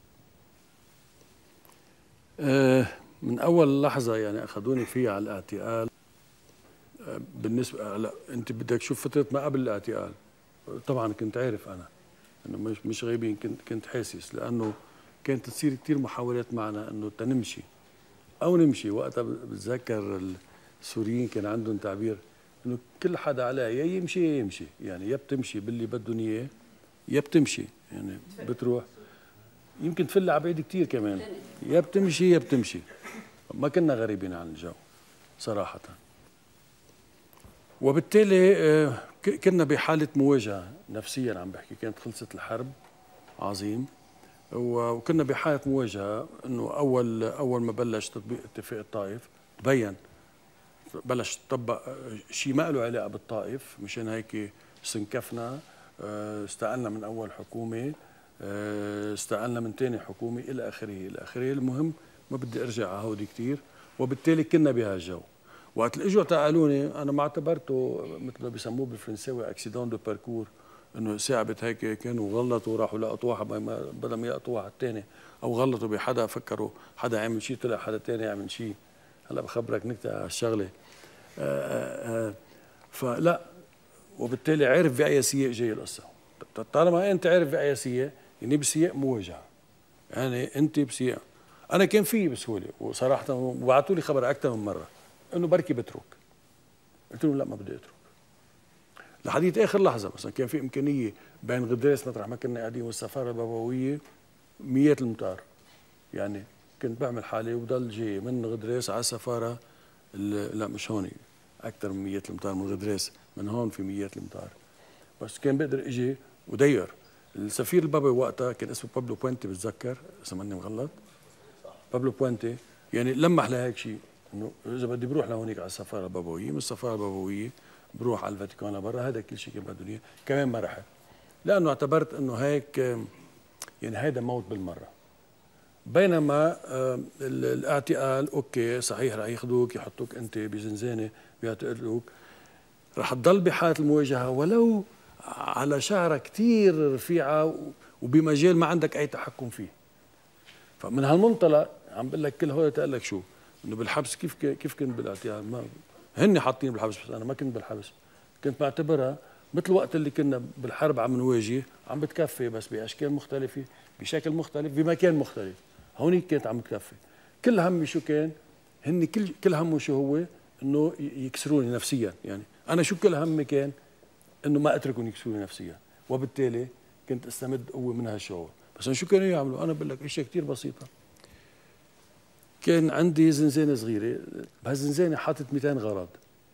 آه من اول لحظه يعني اخذوني فيها على الاعتقال. آه بالنسبه لا انت بدك تشوف فتره ما قبل الاعتقال، طبعا كنت عارف انا انه مش مش غايبين، كنت كنت حاسس، لانه كانت تصير كثير محاولات معنا انه تنمشي او نمشي. وقتها بتذكر السوريين كان عندهم تعبير انه كل حدا عليه يا يمشي يا يمشي، يعني يا بتمشي باللي بدهم اياه يا بتمشي، يعني بتروح يمكن تفل عبيد كثير كمان، يا بتمشي يا بتمشي. ما كنا غريبين عن الجو صراحه، وبالتالي كنا بحاله مواجهه نفسيا. عم بحكي كانت خلصت الحرب عظيم، وكنا بحاله مواجهه. انه اول اول ما بلش تطبيق اتفاق الطائف تبين بلش تطبق شيء ما له علاقه بالطائف، مشان هيك استنكفنا، استقلنا من اول حكومه، استقلنا من ثاني حكومه الى اخره الى اخره. المهم ما بدي ارجع على هودي كثير، وبالتالي كنا بهالجو. وقت اللي اجوا تعالوني انا ما اعتبرته مثل ما بيسموه بالفرنساوي اكسيدون دو باركور، انه ثابت هيك كانوا غلطوا وراحوا لقطوا واحد بدل ما يقطوا واحد ثاني، او غلطوا بحدا فكروا حدا عمل شيء طلع حدا ثاني يعمل شيء. هلا بخبرك نكته على الشغله. فلا، وبالتالي عرف باي سياق جاي القصه. طالما انت عارف باي سياق يعني بسياق مواجهه، يعني انت بسياق. انا كان في بسهوله وصراحه، وبعثوا لي خبر اكثر من مره انه بركي بترك. قلت لهم لا ما بدي اترك لحديت اخر لحظه. مثلا كان في امكانيه بين غدريس مطرح ما كنا قاعدين والسفاره البابويه ميات المتار، يعني كنت بعمل حالي وضل جاي من غدريس على السفاره. لا مش هون، اكثر من ميات المتار من غدريس، من هون في ميات المتار. بس كان بقدر اجي ودير. السفير البابوي وقتها كان اسمه بابلو بوينتي، بتذكر اذا ماني مغلط، بابلو بوينتي. يعني لمح لهيك شيء انه اذا بدي بروح لهونيك على السفاره البابويه، من السفاره البابويه بروح على الفاتيكان لبرا. هذا كل شيء كان بدهم اياه، كمان ما رحت لانه اعتبرت انه هيك يعني هيدا موت بالمره. بينما الاعتقال اوكي صحيح رح ياخذوك يحطوك انت بزنزانه بيعتقلوك، رح تضل بحاله المواجهه ولو على شعره كثير رفيعه وبمجال ما عندك اي تحكم فيه. فمن هالمنطلق عم بقول لك كل هول تقول لك شو انه بالحبس كيف كيف كنت بالاعتقال. ما هن حاطين بالحبس بس انا ما كنت بالحبس، كنت بعتبرها مثل وقت اللي كنا بالحرب عم نواجه، عم بتكفي بس باشكال مختلفه بشكل مختلف بمكان مختلف. هونيك كانت عم تكفي. كل همي شو كان؟ هن كل كل همه شو هو؟ انه يكسروني نفسيا. يعني انا شو كل همي كان؟ انه ما اتركهم يكسروني نفسيا، وبالتالي كنت استمد قوه من هالشعور. بس شو كانوا يعملوا؟ انا بقول لك اشياء كثير بسيطه. كان عندي زنزانه صغيره، بهالزنزانه حاطط مئتين غرض.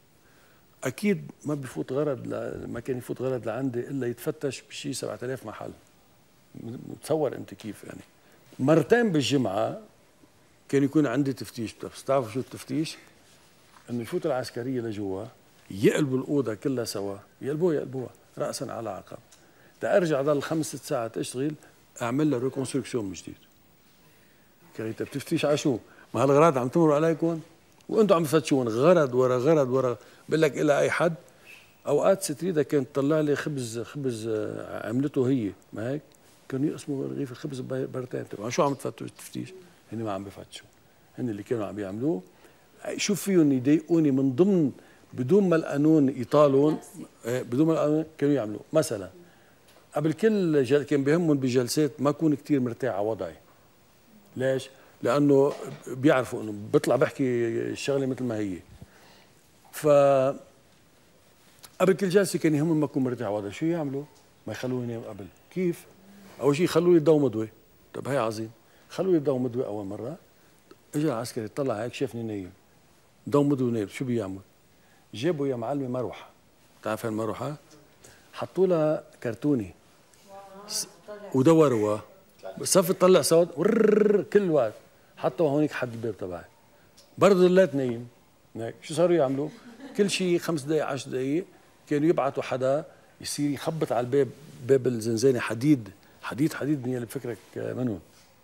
اكيد ما بفوت غرض ل... ما كان يفوت غرض لعندي الا يتفتش بشي سبعة آلاف محل. متصور انت كيف يعني. مرتين بالجمعه كان يكون عندي تفتيش. بس تعرفوا شو التفتيش؟ انه يفوت العسكريه لجوا يقلبوا الاوضه كلها سوا، يقلبوها يقلبوها راسا على عقب. تارجع ضل خمس ست ساعات اشتغل اعمل لها ريكونستركسيون من جديد. كريتا بتفتيش على شو؟ ما هالغراض عم تمروا عليكم وانتم عم تفتشون غرض ورا غرض ورا. بقول لك الى اي حد اوقات ستريدا كانت تطلع لي خبز خبز عملته هي، ما هيك؟ كانوا يقسموا رغيف الخبز برتين. طبعا شو عم تفتشوا تفتيش؟ هن ما عم بفتشوا، هن اللي كانوا عم بيعملوه. شوف فيهم يضايقوني من ضمن بدون ما القانون يطالون، بدون ما القانون كانوا يعملوا. مثلا قبل كل جل كان بيهمهم بجلسات ما اكون كثير مرتاح على وضعي. ليش؟ لانه بيعرفوا انه بطلع بحكي الشغله مثل ما هي. ف قبل كل جلسه كان يهمهم ما اكون مرتاح على وضعي. شو يعملوا؟ ما يخلوني انام قبل. كيف؟ اول شيء خلوا لي ضوء مضوي. طب هي عظيم. خلوا لي ضوء مضوي اول مره. اجى العسكري طلع هيك شافني نايم. ضوء مضوي نايم، شو بيعمل؟ جابوا يا معلمي مروحه. بتعرف المروحه؟ حطوا لها كرتونه ودوروها، صف تطلع صوت كل الوقت. حطوا هونيك حد الباب تبعي. برضه ضليت نايم. شو صاروا يعملوا؟ كل شيء خمس دقائق عشر دقائق كانوا يبعثوا حدا يصير يخبط على الباب، باب الزنزانه حديد حديد حديد اللي بفكرك منهم.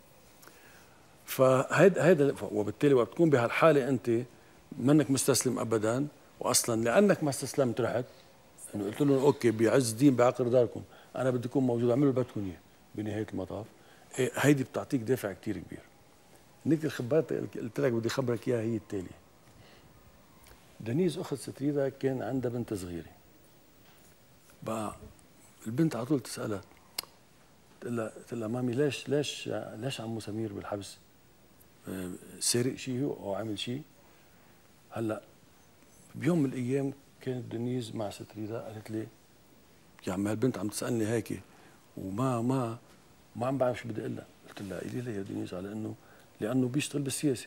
فهيدا هيدا وبالتالي وقت تكون بهالحاله انت منك مستسلم ابدا، واصلا لانك ما استسلمت رحت انه قلت لهم اوكي بعز الدين بعقر داركم انا بدي اكون موجود، اعملوا اللي بدكم اياه بنهايه المطاف. إيه هيدي بتعطيك دافع كثير كبير. نيك الخبرات قلت لك بدي خبرك اياها هي التاليه. دنيز اخت ستريدا كان عندها بنت صغيره. بقى البنت على طول تسالها، تقول لها تقول لها مامي ليش ليش ليش عمو سمير بالحبس؟ سارق شيء او عمل شيء؟ هلا بيوم من الايام كانت دنيز مع ستريدا قالت لي يا عم هالبنت عم تسالني هيك وما ما ما عم بعرف شو بدي اقول لها. قلت لها قولي لي يا دنيز على انه لانه بيشتغل بالسياسه.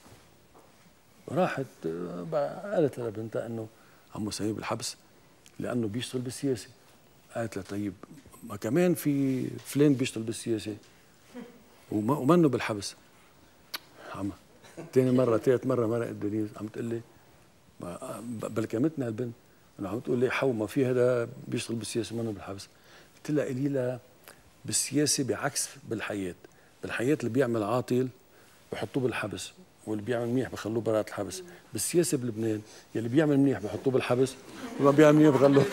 راحت قالت لبنتها انه عمو سمير بالحبس لانه بيشتغل بالسياسه. قالت لها طيب ما كمان في فلان بيشتغل بالسياسه ومنه بالحبس. عم ثاني مره ثالث مره مرقت دنيز عم تقول لي بلكمتنا البنت انه عم تقول لي حو ما في هذا بيشتغل بالسياسه منه بالحبس. قلت لها قولي لها بالسياسه بعكس بالحياه، بالحياه اللي بيعمل عاطل بحطوه بالحبس واللي بيعمل منيح بخلوه برات الحبس. بالسياسه بلبنان يلي بيعمل منيح بحطوه بالحبس وما بيعمل منيح بخلوه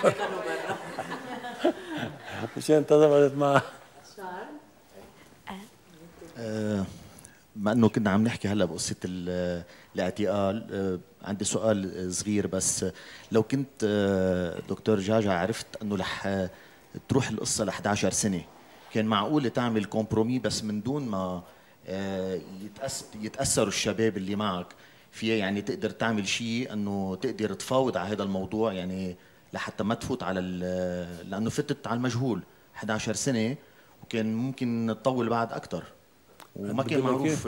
مشان تضبطت معها. بما انه كنا عم نحكي هلا بقصه الاعتقال، عندي سؤال صغير بس. لو كنت دكتور جاجا عرفت انه رح تروح القصه ل إحدى عشرة سنه، كان معقول تعمل كومبرومي بس من دون ما يتاثروا الشباب اللي معك فيها؟ يعني تقدر تعمل شيء انه تقدر تفاوض على هذا الموضوع، يعني لحتى ما تفوت على لانه فتت على المجهول إحدى عشرة سنه وكان ممكن تطول بعد اكثر وما كان معروف.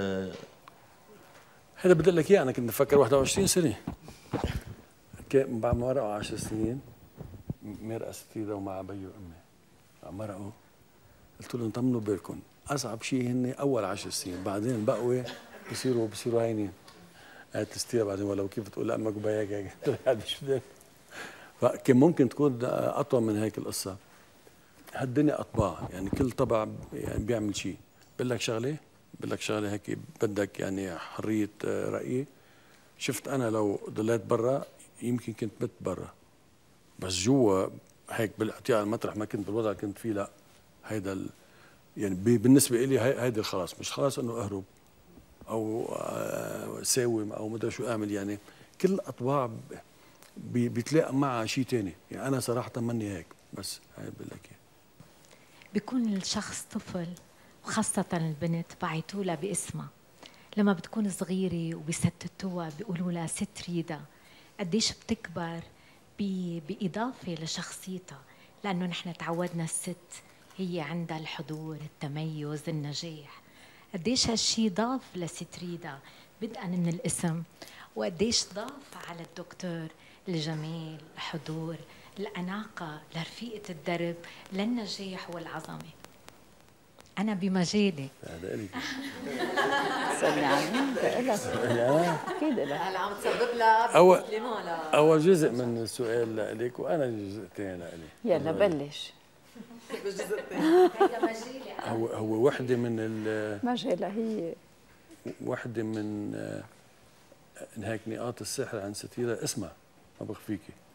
هذا بدي لك اياه. انا كنت بفكر واحد وعشرين سنه كان بعد ما مرقوا عشر سنين مرقت ستريدا ومع بيو امي عم مرقوا. قلت لهم طمنوا بالكم اصعب شيء هن اول عشر سنين، بعدين البقوه بصيروا بصيروا هينين. قالت ستريدا بعدين ولو كيف بتقول لامك وبياك هيك قلت لها مش بدك. فكان ممكن تكون اطول من هيك القصه. هالدنيا اطباع، يعني كل طبع يعني بيعمل شيء. بقول لك شغله بقول لك شغله هيك بدك يعني حريه راي. شفت انا لو ضليت برا يمكن كنت مت برا، بس جوا هيك بالاعتقال مطرح ما كنت بالوضع اللي كنت فيه لا هيدا ال... يعني بالنسبه لي هيدا خلاص مش خلاص انه اهرب او ساوم او مدري شو اعمل. يعني كل الاطباع بيتلاقى معها شيء ثاني. يعني انا صراحه مني هيك، بس هاي بقول لك بيكون الشخص طفل وخاصة البنت بعيطوا لها باسمها لما بتكون صغيرة وبيستتوها بيقولوا لها ست ريدا. قديش بتكبر بإضافة لشخصيتها، لأنه نحن تعودنا الست هي عندها الحضور، التميز، النجاح. قديش هالشي ضاف لست ريدا بدءا من الاسم، وقديش ضاف على الدكتور الجمال، الحضور، الأناقة، لرفيقة الدرب، للنجاح والعظمة. أنا بمجالي هذا إلي سمي عني لك أكيد لك هلا عم تسبب لها أول أول جزء من السؤال لك وأنا جزء ثاني لإلي. يلا بلش. بالجزء الثاني هو هو وحدة من ال مجالها هي وحدة من هيك نقاط السحر عن ستيرة اسمها ما بخفيكي.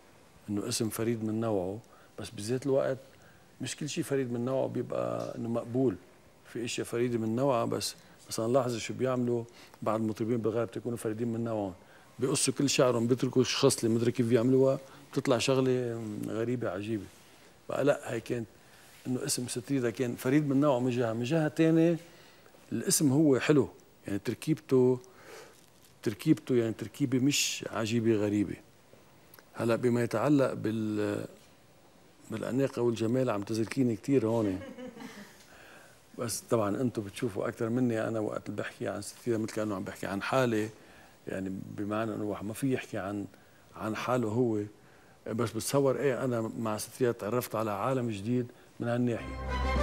انه اسم فريد من نوعه، بس بذات الوقت مش كل شيء فريد من نوعه بيبقى انه مقبول. في اشياء فريده من نوعها، بس مثلا لاحظوا شو بيعملوا بعض المطربين بالغرب بيكونوا فريدين من نوعهم، بيقصوا كل شعرهم، بيتركوا الشخص اللي مدري كيف بيعملوها، بتطلع شغله غريبه عجيبه. بقى لا، هي كانت انه اسم ستريدا كان فريد من نوعه من جهه، من جهه ثانيه الاسم هو حلو، يعني تركيبته تركيبته يعني تركيبه مش عجيبه غريبه. هلا بما يتعلق بال بالاناقه والجمال عم تزلكيني كثير هون، بس طبعا انتم بتشوفوا اكثر مني. انا وقت اللي بحكي عن ستريدا مثل كانه عم بحكي عن حالي، يعني بمعنى انه واحد ما في يحكي عن عن حاله هو، بس بتصور ايه انا مع ستريدا تعرفت على عالم جديد من هالناحيه.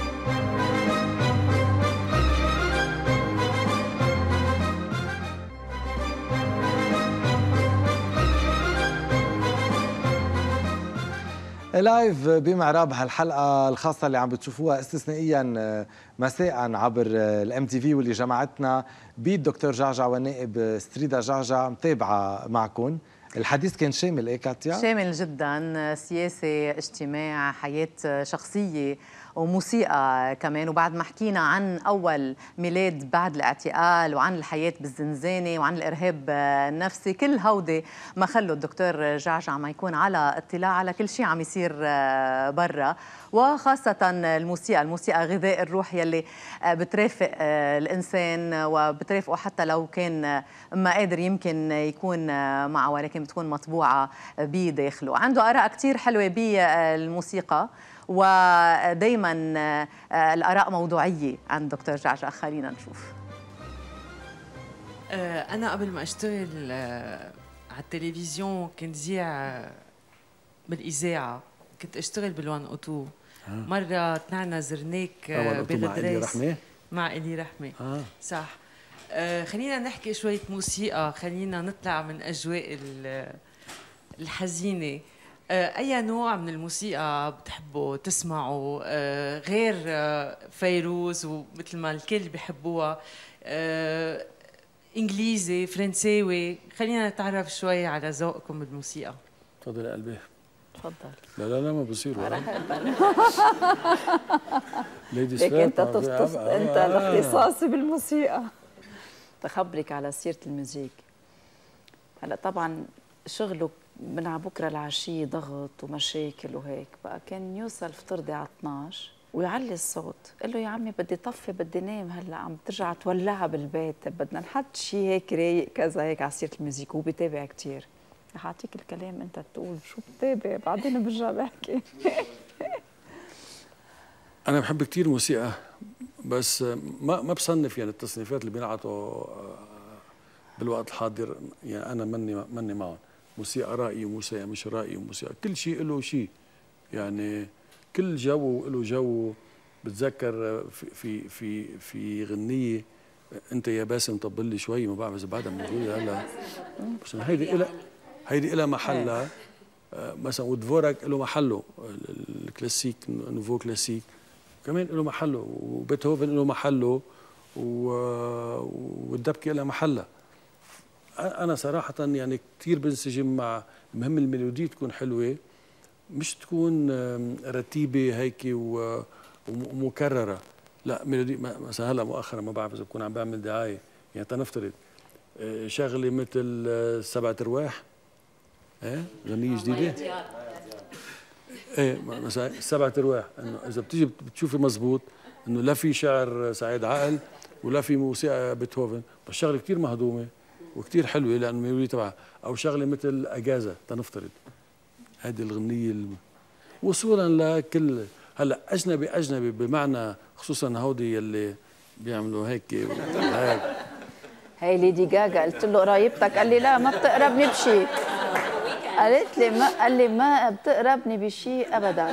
لايف بمعراب هالحلقه الخاصه اللي عم بتشوفوها استثنائيا مساء عبر الام تي في، واللي جمعتنا بالدكتور جعجع والنائب ستريدا جعجع، متابعه معكم. الحديث كان شامل ايه كاتيا؟ شامل جدا، سياسه، اجتماع، حياه شخصيه وموسيقى كمان. وبعد ما حكينا عن أول ميلاد بعد الاعتقال وعن الحياة بالزنزانة وعن الإرهاب النفسي، كل هودي ما خلوا الدكتور جعجع ما يكون على اطلاع على كل شيء عم يصير برا، وخاصة الموسيقى. الموسيقى غذاء الروح يلي بترافق الإنسان وبترافقه حتى لو كان ما قادر يمكن يكون معه، ولكن بتكون مطبوعة بداخله. عنده آراء كتير حلوة بالموسيقى، ودايما الآراء موضوعية عند دكتور جعجع. خلينا نشوف. أنا قبل ما أشتغل على التلفزيون كنت ذيع بالإذاعة، كنت أشتغل بالوان أوتو. مرة طلعنا زرناك بغدريس مع إلي رحمة. آه. صح. آه خلينا نحكي شوية موسيقى، خلينا نطلع من أجواء الحزينة. أي نوع من الموسيقى بتحبوا تسمعوا غير فيروز ومثل ما الكل بيحبوها؟ إنجليزي، فرنساوي؟ خلينا نتعرف شوي على ذوقكم بالموسيقى. تفضل يا قلبي. تفضل. لا لا لا ما بصير ليك انت تختص انت الاختصاصي بالموسيقى. تخبرك على سيرة الموسيقى. هلا طبعا شغله من على بكره العشيه ضغط ومشاكل وهيك، بقى كان يوصل فطردي على اثنعش ويعلي الصوت، قال له يا عمي بدي طفي بدي نام، هلا عم ترجع تولعها بالبيت، بدنا نحط شيء هيك رايق كذا هيك على سيره الموسيقى. هو بيتابع كثير. رح اعطيك الكلام انت تقول شو بتابع، بعدين برجع بحكي. انا بحب كثير موسيقى، بس ما ما بصنف يعني التصنيفات اللي بينعطوا بالوقت الحاضر، يعني انا مني مني معهم. موسيقى رأي وموسيقى مش رأي، وموسيقى كل شيء له شيء، يعني كل جو له جو. بتذكر في في في في غنية انت يا باسم طبل لي شوي، ما بعرف اذا بعدها موجودة هلا، بس هيدي إلها هيدي إلها محلها. مثلا ودفورك له محله، الكلاسيك نوفو كلاسيك كمان له محله، وبيتهوفن له محله، والدبكة لها محلها. أنا صراحة يعني كثير بنسجم مع، المهم الميلودية تكون حلوة، مش تكون رتيبة هيك ومكررة. لا ميلودي مثلا هلا مؤخرا ما بعرف إذا بكون عم بعمل دعاية، يعني تنفترض شغلة مثل سبعة أرواح، إيه غنية جديدة، إيه مثلا سبعة أرواح، إنه إذا بتيجي بتشوفي مزبوط إنه لا في شعر سعيد عقل ولا في موسيقى بيتهوفن، بس شغلة كثير مهضومة وكتير حلوه لانه الميلودي تبعها. او شغله مثل اجازه تنفترض، هذه الغنيه الم... وصولا لكل هلا اجنبي اجنبي بمعنى خصوصا هودي يلي بيعملوا هيك هيك. هي ليدي جاجا قلت له قرايبتك، قال لي لا ما بتقربني بشيء. قالت لي ما قال لي ما بتقربني بشيء ابدا.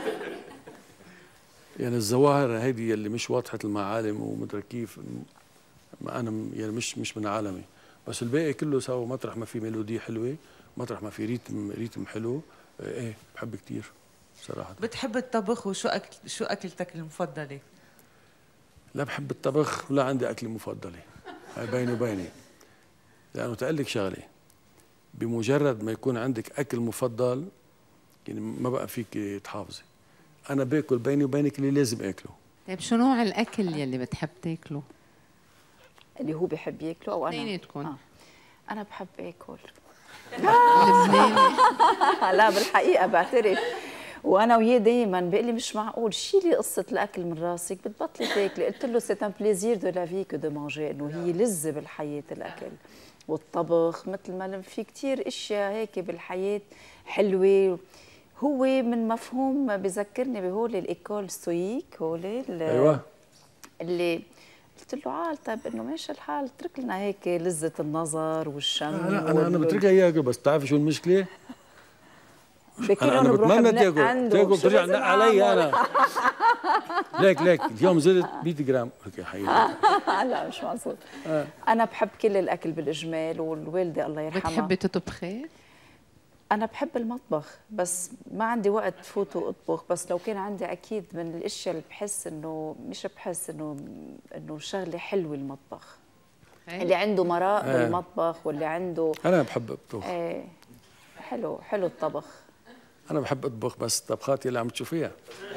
يعني الظواهر هيدي يلي مش واضحه المعالم ومدري كيف، ما انا يعني مش مش من عالمي، بس الباقي كله سوا. مطرح ما في ميلودي حلوه، مطرح ما في ريتم ريتم حلو، ايه بحب كثير صراحه. بتحب الطبخ، وشو أكل شو اكلتك المفضله؟ لا بحب الطبخ ولا عندي اكله مفضله، هاي بيني وبيني. لانه تقول لك شغله، بمجرد ما يكون عندك اكل مفضل يعني ما بقى فيك تحافظي. انا باكل بيني وبينك اللي لازم اكله. طيب شو نوع الاكل يلي بتحب تاكله؟ اللي هو بحب ياكله او انا؟ اثنيناتكم. آه. انا بحب اكل. لبناني. لا بالحقيقه بعترف، وانا وياه دائما بيقول لي مش معقول شيلي قصه الاكل من راسك بتبطلي تاكلي. قلت له سي ان بليزير دو لا في كو دو مانجي، انه هي لذه بالحياه الاكل والطبخ، مثل ما في كثير اشياء هيك بالحياه حلوه. هو من مفهوم بذكرني بهول الايكول ستويك هول ايوه اللي قلت له عال طيب انه ماشي الحال اترك لنا هيك لذه النظر والشم. لا, لا انا انا بتركها ياكل، بس بتعرفي شو المشكله؟ انا انا بتمنى تاكل تاكل ترجع تنق علي انا. ليك ليك اليوم زدت مية جرام. اوكي حقيقي. لا مش مقصود. انا بحب كل الاكل بالاجمال، والوالده الله يرحمها بتحبي تطبخي؟ انا بحب المطبخ بس ما عندي وقت فوت واطبخ، بس لو كان عندي اكيد من الاشياء اللي بحس انه مش بحس انه انه شغله حلوه المطبخ. هي. اللي عنده مراء آه. بالمطبخ واللي عنده انا بحب اطبخ. ايه حلو حلو الطبخ. انا بحب اطبخ، بس الطبخات اللي عم تشوفيها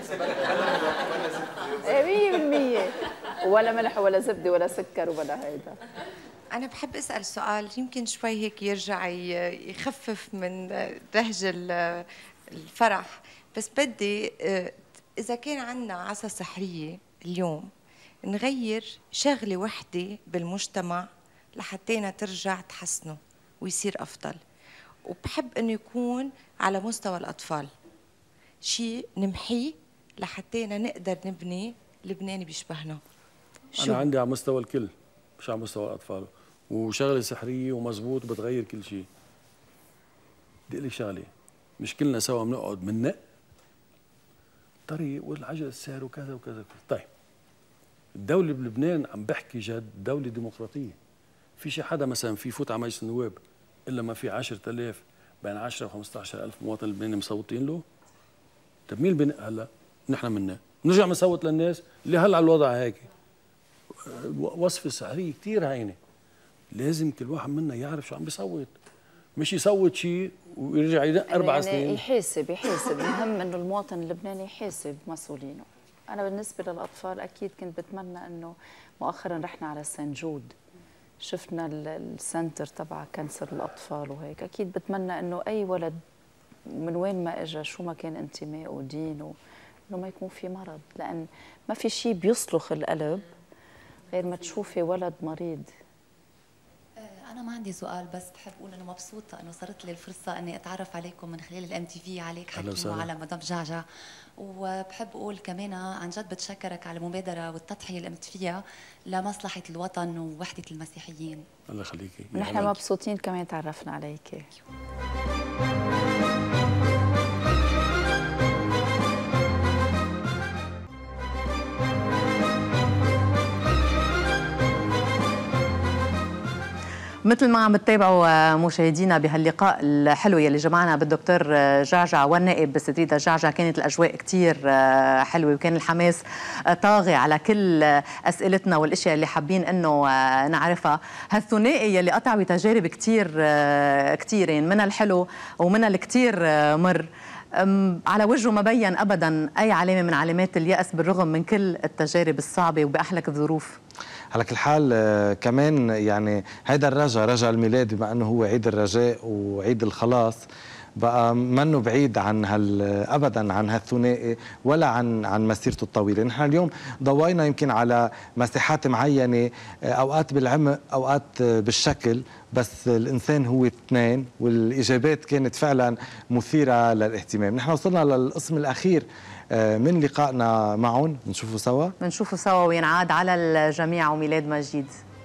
ايه مية بالمية ولا ملح ولا زبده ولا سكر ولا هيدا. أنا بحب أسأل سؤال يمكن شوي هيك يرجع يخفف من رهج الفرح، بس بدي إذا كان عندنا عصا سحرية اليوم نغير شغلة وحدة بالمجتمع لحتى ترجع تحسنه ويصير أفضل، وبحب إنه يكون على مستوى الأطفال، شيء نمحيه لحتى نقدر نبني لبنان بيشبهنا. أنا عندي على مستوى الكل مش على مستوى الأطفال، وشغله سحريه ومزبوط بتغير كل شيء. بدي اقول لك شغله، مش كلنا سوا بنقعد بننق طريق والعجل السعر وكذا وكذا. طيب الدوله بلبنان عم بحكي جد دوله ديمقراطيه. في شي حدا مثلا في يفوت على مجلس النواب الا ما في عشرة آلاف بين عشرة و خمسة عشر ألف مواطن لبناني مصوتين له؟ طيب مين بنق هلا؟ نحن بننق، بنرجع بنصوت للناس اللي هلا على الوضع هيك. وصفه سحريه كثير هينه. لازم كل واحد منا يعرف شو عم بيصوت، مش يصوت شيء ويرجع يدق اربع يعني سنين. يحاسب يحاسب المهم انه المواطن اللبناني يحاسب مسؤولينه. انا بالنسبه للاطفال اكيد كنت بتمنى انه مؤخرا رحنا على سان جود، شفنا السنتر تبع كانسر الاطفال وهيك، اكيد بتمنى انه اي ولد من وين ما اجى شو ما كان انتمائه ودينه انه ما يكون في مرض، لان ما في شيء بيصلخ القلب غير ما تشوفي ولد مريض. أنا ما عندي سؤال، بس بحب أقول إنه مبسوطة إنه صارت لي الفرصة إني أتعرف عليكم من خلال الام تي في، عليك حكي وعلى مدام جعجع، وبحب أقول كمان عن جد بتشكرك على المبادرة والتضحية اللي قمت فيها لمصلحة الوطن ووحدة المسيحيين. الله يخليكي. نحن مبسوطين كمان تعرفنا عليك. مثل ما عم تتابعوا مشاهدينا بهاللقاء الحلو يلي جمعنا بالدكتور جعجع والنائب ستريدا جعجع، كانت الاجواء كثير حلوه وكان الحماس طاغي على كل اسئلتنا والاشياء اللي حابين انه نعرفها. هالثنائي يلي قطع بتجارب كثير كثيرين، منها الحلو ومنها الكثير مر، على وجهه ما بين ابدا اي علامه من علامات اليأس بالرغم من كل التجارب الصعبه وباحلك الظروف. على كل حال آه كمان يعني هيدا الرجا رجا الميلاد، بما انه هو عيد الرجاء وعيد الخلاص، بقى منه بعيد عن هال ابدا عن هالثنائي ولا عن عن مسيرته الطويله. نحن اليوم ضوينا يمكن على مساحات معينه، اوقات بالعمق اوقات بالشكل، بس الانسان هو اثنين، والاجابات كانت فعلا مثيره للاهتمام. نحن وصلنا للقسم الاخير من لقائنا معهم، بنشوفه سوا بنشوفه سوا وينعاد على الجميع. وميلاد مجيد،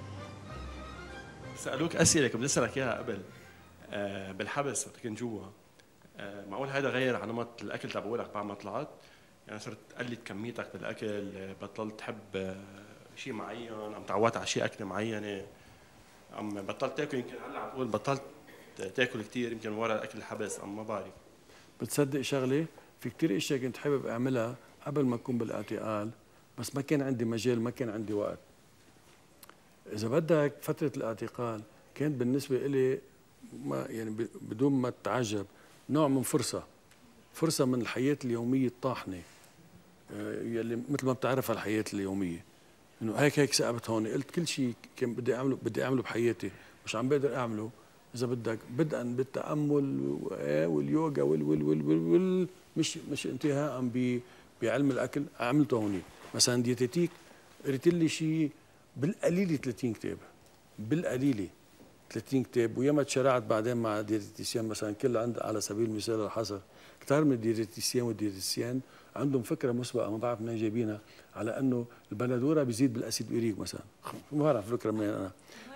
سألوك أسئلة كنت بدي أسألك إياها قبل أه بالحبس وقت كنت جوا، أه معقول هذا غير على نمط الأكل تبعولك بعد ما طلعت؟ يعني صرت تقلد كميتك بالأكل، بطلت تحب شيء معين، عم تعودت على شيء أكل معينة، عم بطلت تاكل، يمكن هلا عم تقول بطلت تاكل كثير يمكن ورا الأكل الحبس، أم ما بعرف. بتصدق شغلة؟ في كثير اشياء كنت حابب اعملها قبل ما اكون بالاعتقال، بس ما كان عندي مجال، ما كان عندي وقت. اذا بدك فتره الاعتقال كانت بالنسبه لي ما يعني بدون ما تتعجب نوع من فرصه، فرصه من الحياه اليوميه الطاحنه يلي مثل ما بتعرفها الحياه اليوميه، انه هيك هيك ثقبت هون، قلت كل شيء كان بدي اعمله بدي اعمله بحياتي مش عم بقدر اعمله، اذا بدك بدءا بالتامل واليوغا وال وال وال وال, وال مش مش انتهاء بعلم الاكل عملته هونيك. مثلا ديتيتيك قريت لي شيء بالقليله ثلاثين كتاب، بالقليله ثلاثين كتاب، وياما تشرعت بعدين مع ديتيسيان مثلا كل عند على سبيل المثال الحصر كثير من الديتيسيان والديتيسيان عندهم فكره مسبقه ما بعرف منين جايبينها على انه البندوره بيزيد بالاسيد اوريك مثلا، ما بعرف فكره منين انا.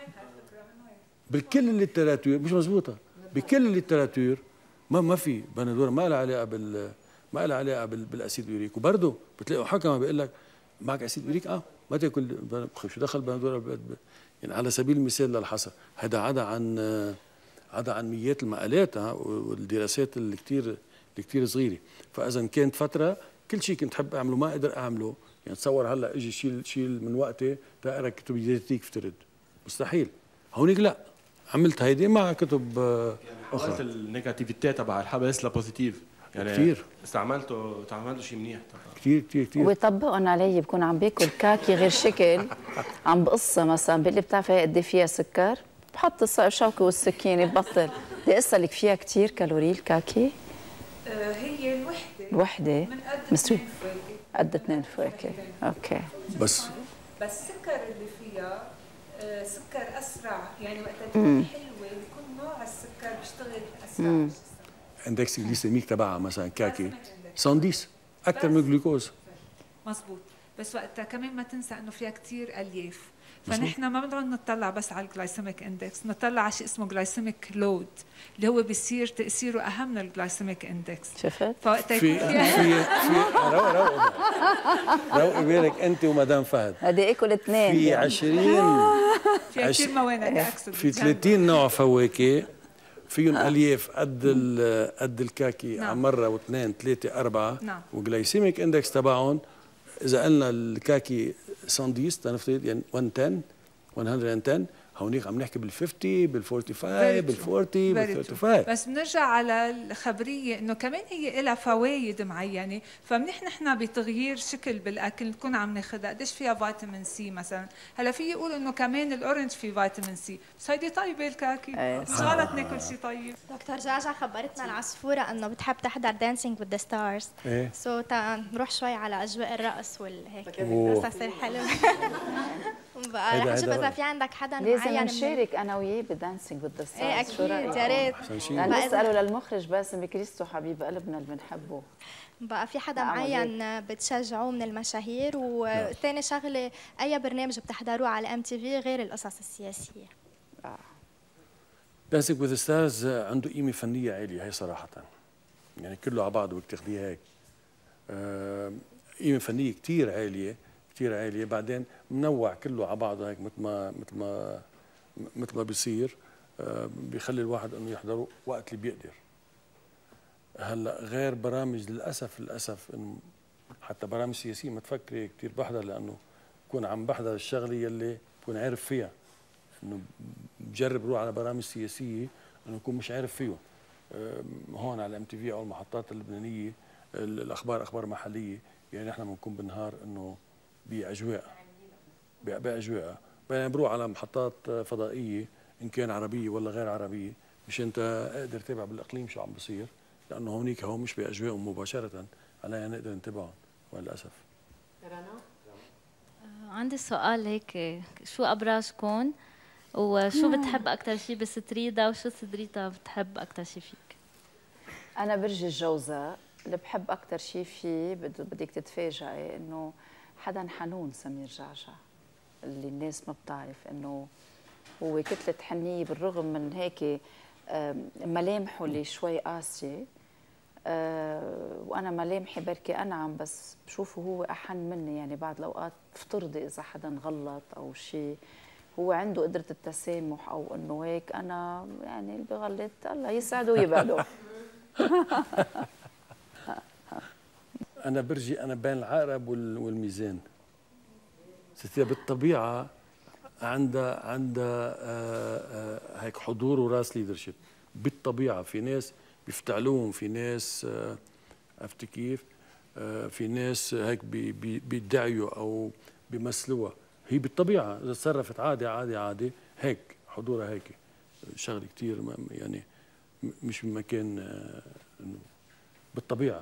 بالكل الليتراتور مش مزبوطه، بكل الليتراتور ما ما في بندوره ما لها علاقه بال ما لها علاقه بالاسيد اوريك، وبرضه بتلاقوا حكمه بيقول لك معك اسيد اوريك اه ما تاكل شو دخل بندوره يعني على سبيل المثال للحصر. هذا عدا عن عدا عن ميات المقالات ها والدراسات اللي كثير اللي كثير صغيره. فاذا كانت فتره كل شيء كنت حب اعمله ما اقدر اعمله، يعني تصور هلا اجي شيل شيل من وقتي تقرا كتب ديتيك افترض مستحيل. هونيك لا عملت هيدي مع كتب اخرى. عملت النيجاتيفيتي تبع الحبس لبوزيتيف يعني كثير استعملته استعملته شيء منيح كثير كثير كثير. ويطبقهم علي بكون عم باكل كاكي غير شكل عم بقصها مثلا بيقول لي بتعرفي هي قد ايه فيها سكر؟ بحط الشوكه والسكينه ببطل. بدي اسالك فيها كثير كالوري الكاكي؟ آه هي الوحده الوحده من قد مسوي قد اثنين فواكه اوكي. بس بس السكر اللي فيها آه سكر اسرع، يعني وقت تكون حلوه بيكون نوع السكر بيشتغل اسرع. اندكس الجليسيميك تبعها مثلا كاكي مية وعشرة اكثر من الجلوكوز مزبوط. بس وقتها كمان ما تنسى انه فيها كثير الياف، فنحن ما بنقعد نطلع بس على الجلايسيميك اندكس، نطلع على شيء اسمه جلايسيميك لود اللي هو بيصير تاثيره اهم من الجلايسيميك اندكس. شفت؟ فوقتها في في في روق روق روق بالك انت ومدام فهد بدي اكل اثنين في عشرين في كثير موانئ اكسد في ثلاثين نوع فواكه فيهم الياف قد قد الكاكي نعم. على مره واثنين ثلاثه اربعه نعم. وجلايسيميك اندكس تبعهم اذا قلنا الكاكي مية تنفترض يعني مية وعشرة مية وعشرة هونيك عم نحكي بال خمسين بال خمسة وأربعين بال أربعين بال خمسة وثلاثين. بس بنرجع على الخبريه انه كمان هي لها فوائد معينه، فمنيح نحن بتغيير شكل بالاكل نكون عم ناخذها. قديش فيها فيتامين سي مثلا؟ هلا في يقول انه كمان الاورنج فيه فيتامين سي، بس هيدي طيبه الكاكي مش غلط ناكل شيء طيب. دكتور جعجع خبرتنا العصفوره انه بتحب تحضر دانسينج وذ ذا ستارز، سو نروح شوي على اجواء الرقص والهيك قصص الحلوه. بقى رح نشوف اذا في عندك حدا لازم نشارك انا وياه بدانسينج وذ ذا ستارز. ايه اكيد يا ريت. نساله للمخرج باسم كريستو حبيب قلبنا اللي بنحبه. بقى في حدا معين بتشجعوه من المشاهير؟ وثاني شغله اي برنامج بتحضروه على ام تي في غير القصص السياسيه؟ دانسينج وذ ذا ستارز عنده قيمه فنيه عاليه هي صراحه، يعني كله على بعضه بدك تاخذيه هيك قيمه فنيه كثير عاليه كثير عاليه. بعدين منوع كله على بعضه هيك مثل ما مثل ما مثل ما بيصير بيخلي الواحد انه يحضره وقت اللي بيقدر. هلا غير برامج للاسف للاسف انه حتى برامج سياسيه ما تفكري كثير بحضر، لانه بكون عم بحضر الشغله يلي بكون عارف فيها، انه بجرب روح على برامج سياسيه انه يكون مش عارف فيه. هون على ام تي في او المحطات اللبنانيه الاخبار اخبار محليه، يعني نحن بنكون بالنهار انه باجواء باجواء بعدين بروح على محطات فضائيه ان كان عربيه ولا غير عربيه مشان اقدر اتابع بالاقليم شو عم بصير، لانه هونيك هون مش باجواءهم مباشره علينا نقدر نتابعهم وللاسف. رنا عندي سؤال هيك، شو ابراجكم وشو بتحب اكثر شيء بستريدا وشو سدريتا بتحب اكثر شيء فيك؟ انا برج الجوزاء، اللي بحب اكثر شيء فيه بدك تتفاجئي انه حدا حنون. سمير جعجع اللي الناس ما بتعرف انه هو كتلة حنية، بالرغم من هيك ملامحه اللي شوي قاسية، وانا ملامحي بركي انعم، بس بشوفه هو احن مني. يعني بعض الاوقات بفترضي اذا حدا غلط او شيء، هو عنده قدرة التسامح او انه هيك. انا يعني اللي بغلط الله يسعده ويبعده. انا برجي انا بين العقرب والميزان. ستي بالطبيعه عندها عندها هيك حضور وراس ليدرشيب بالطبيعه. في ناس بيفتعلون، في ناس عرفت كيف؟ آه في ناس هيك بي بي بيدعيوا او بيمثلوها، هي بالطبيعه اذا تصرفت عادي عادي عادي هيك حضورها هيك شغله كثير يعني مش بمكان آه انه بالطبيعه.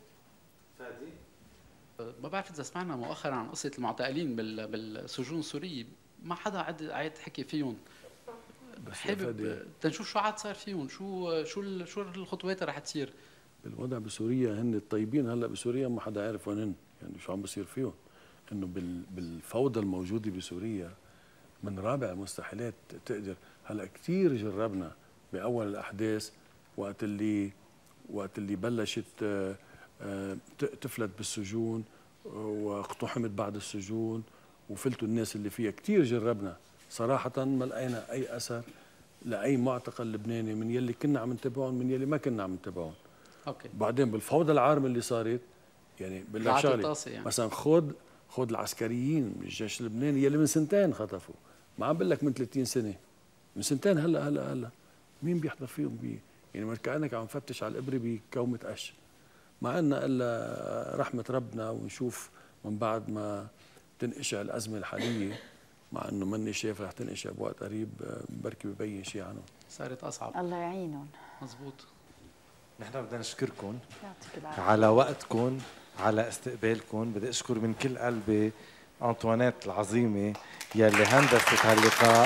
ما بعرف اذا سمعنا مؤخرا عن قصه المعتقلين بالسجون السوريه، ما حدا عاد عاد حكي فيهم. حابب تنشوف شو عاد صار فيهم، شو شو شو الخطوات اللي رح تصير بالوضع بسوريا. هن الطيبين هلا بسوريا ما حدا عارف وين هن، يعني شو عم بصير فيهم. انه بالفوضى الموجوده بسوريا من رابع المستحيلات تقدر. هلا كثير جربنا باول الاحداث وقت اللي وقت اللي بلشت تفلت بالسجون واقتحمت بعد السجون وفلتوا الناس اللي فيها، كثير جربنا صراحة ما لقينا أي أثر لأي معتقل لبناني من يلي كنا عم نتابعهم من يلي ما كنا عم نتابعهم. اوكي. بعدين بالفوضى العارمة اللي صارت يعني بالله شغلة يعني. مثلا خذ خذ العسكريين من الجيش اللبناني يلي من سنتين خطفوا، ما عم بقول لك من ثلاثين سنة، من سنتين هلا هلا هلا مين بيحضر فيهم بي يعني كأنك عم فتش على الإبرة بكومة قش. ما عندنا إلا رحمة ربنا ونشوف من بعد ما تنقشع الأزمة الحالية، مع انه ماني شايف رح تنقشع بوقت قريب بركي ببين شيء عنهم. صارت اصعب. الله يعينهم. مزبوط. نحن بدنا نشكركم على وقتكم، على استقبالكم. بدي اشكر من كل قلبي أنطوانيت العظيمه يلي هندست هاللقاء،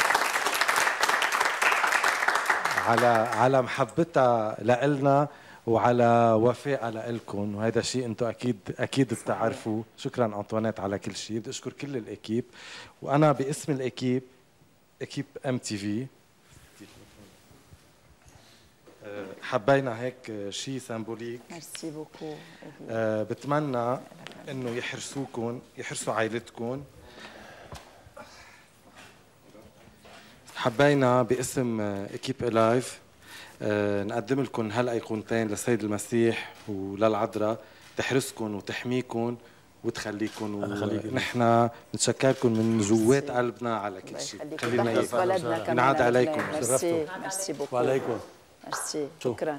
على على محبتها لإلنا وعلى وفائها لكم، وهذا شيء انتم اكيد اكيد بتعرفوه. شكرا أنطوانيت على كل شيء. بدي اشكر كل الاكيب، وانا باسم الاكيب اكيب ام تي في حبينا هيك شيء سيمبوليك. ميرسي بوكو. بتمنى انه يحرسوكم، يحرسوا عائلتكم. حبينا باسم اكيب الايف أه نقدم لكم هالايقونتين للسيد المسيح وللعذراء تحرسكم وتحميكم وتخليكم، ونحن نتشكركم من جوات قلبنا على كل شيء. خلينا اياكم. نعاد عليكم. ميرسي ميرسي بوكو. وعليكم. ميرسي. شكرا.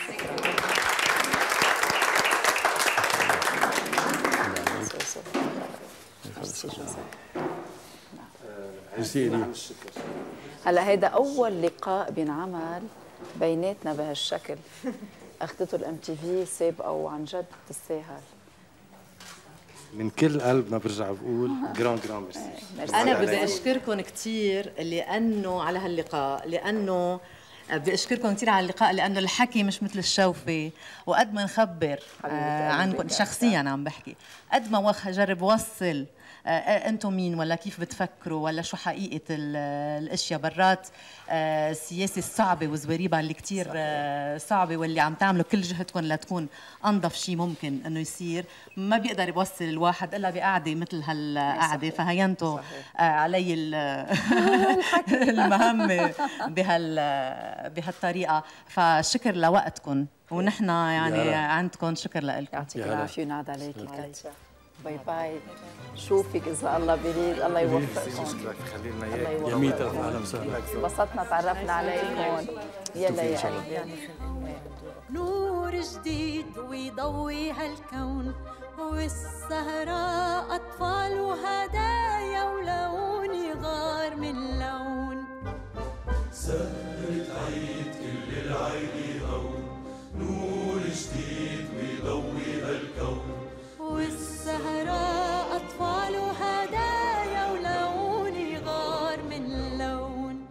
شكرا. هلا هيدا اول لقاء بينعمل بيناتنا بهالشكل. اخذته الام تي في سابقه وعن جد تستاهل. من كل قلبنا برجع بقول جران جران ميرسي. انا بدي اشكركم كثير لانه على هاللقاء، لانه بدي اشكركم كثير على اللقاء، لانه الحكي مش مثل الشوفه، وقد ما نخبر آه عنكم شخصيا عم بحكي، قد ما وخ جرب وصل آه انتم مين ولا كيف بتفكروا ولا شو حقيقه الاشياء برات آه السياسه الصعبه وزواريبها اللي كثير آه صعبه، واللي عم تعملوا كل جهدكم لتكون انظف شيء ممكن انه يصير. ما بيقدر يوصل الواحد الا بقعده مثل هالقعده، فهينتوا آه علي المهمه بهال بهالطريقه. فشكر لوقتكم، ونحن يعني عندكم شكر لكم. يعطيك العافيه ونعد عليكي كاتيا. باي باي. شوفك اذا الله بيريد. الله يوفقكم. خلينا اياك يا ميتا. اهلا وسهلا. انبسطنا تعرفنا عليكم. يلا يا قلبي. نور جديد ويضوي هالكون، والسهرة أطفال وهدايا ولون يغار من لون. سهرة عيد كل العيد هون، نور جديد ويضوي هالكون، والسهرة أطفال وهدايا ولون يغار من لون.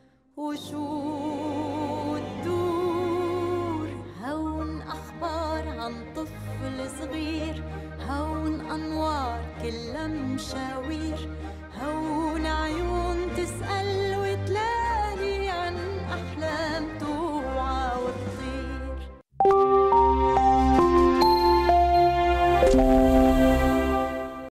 وشو تدور هون أخبار عن طفل صغير، هون أنوار كلها مشاوير، هون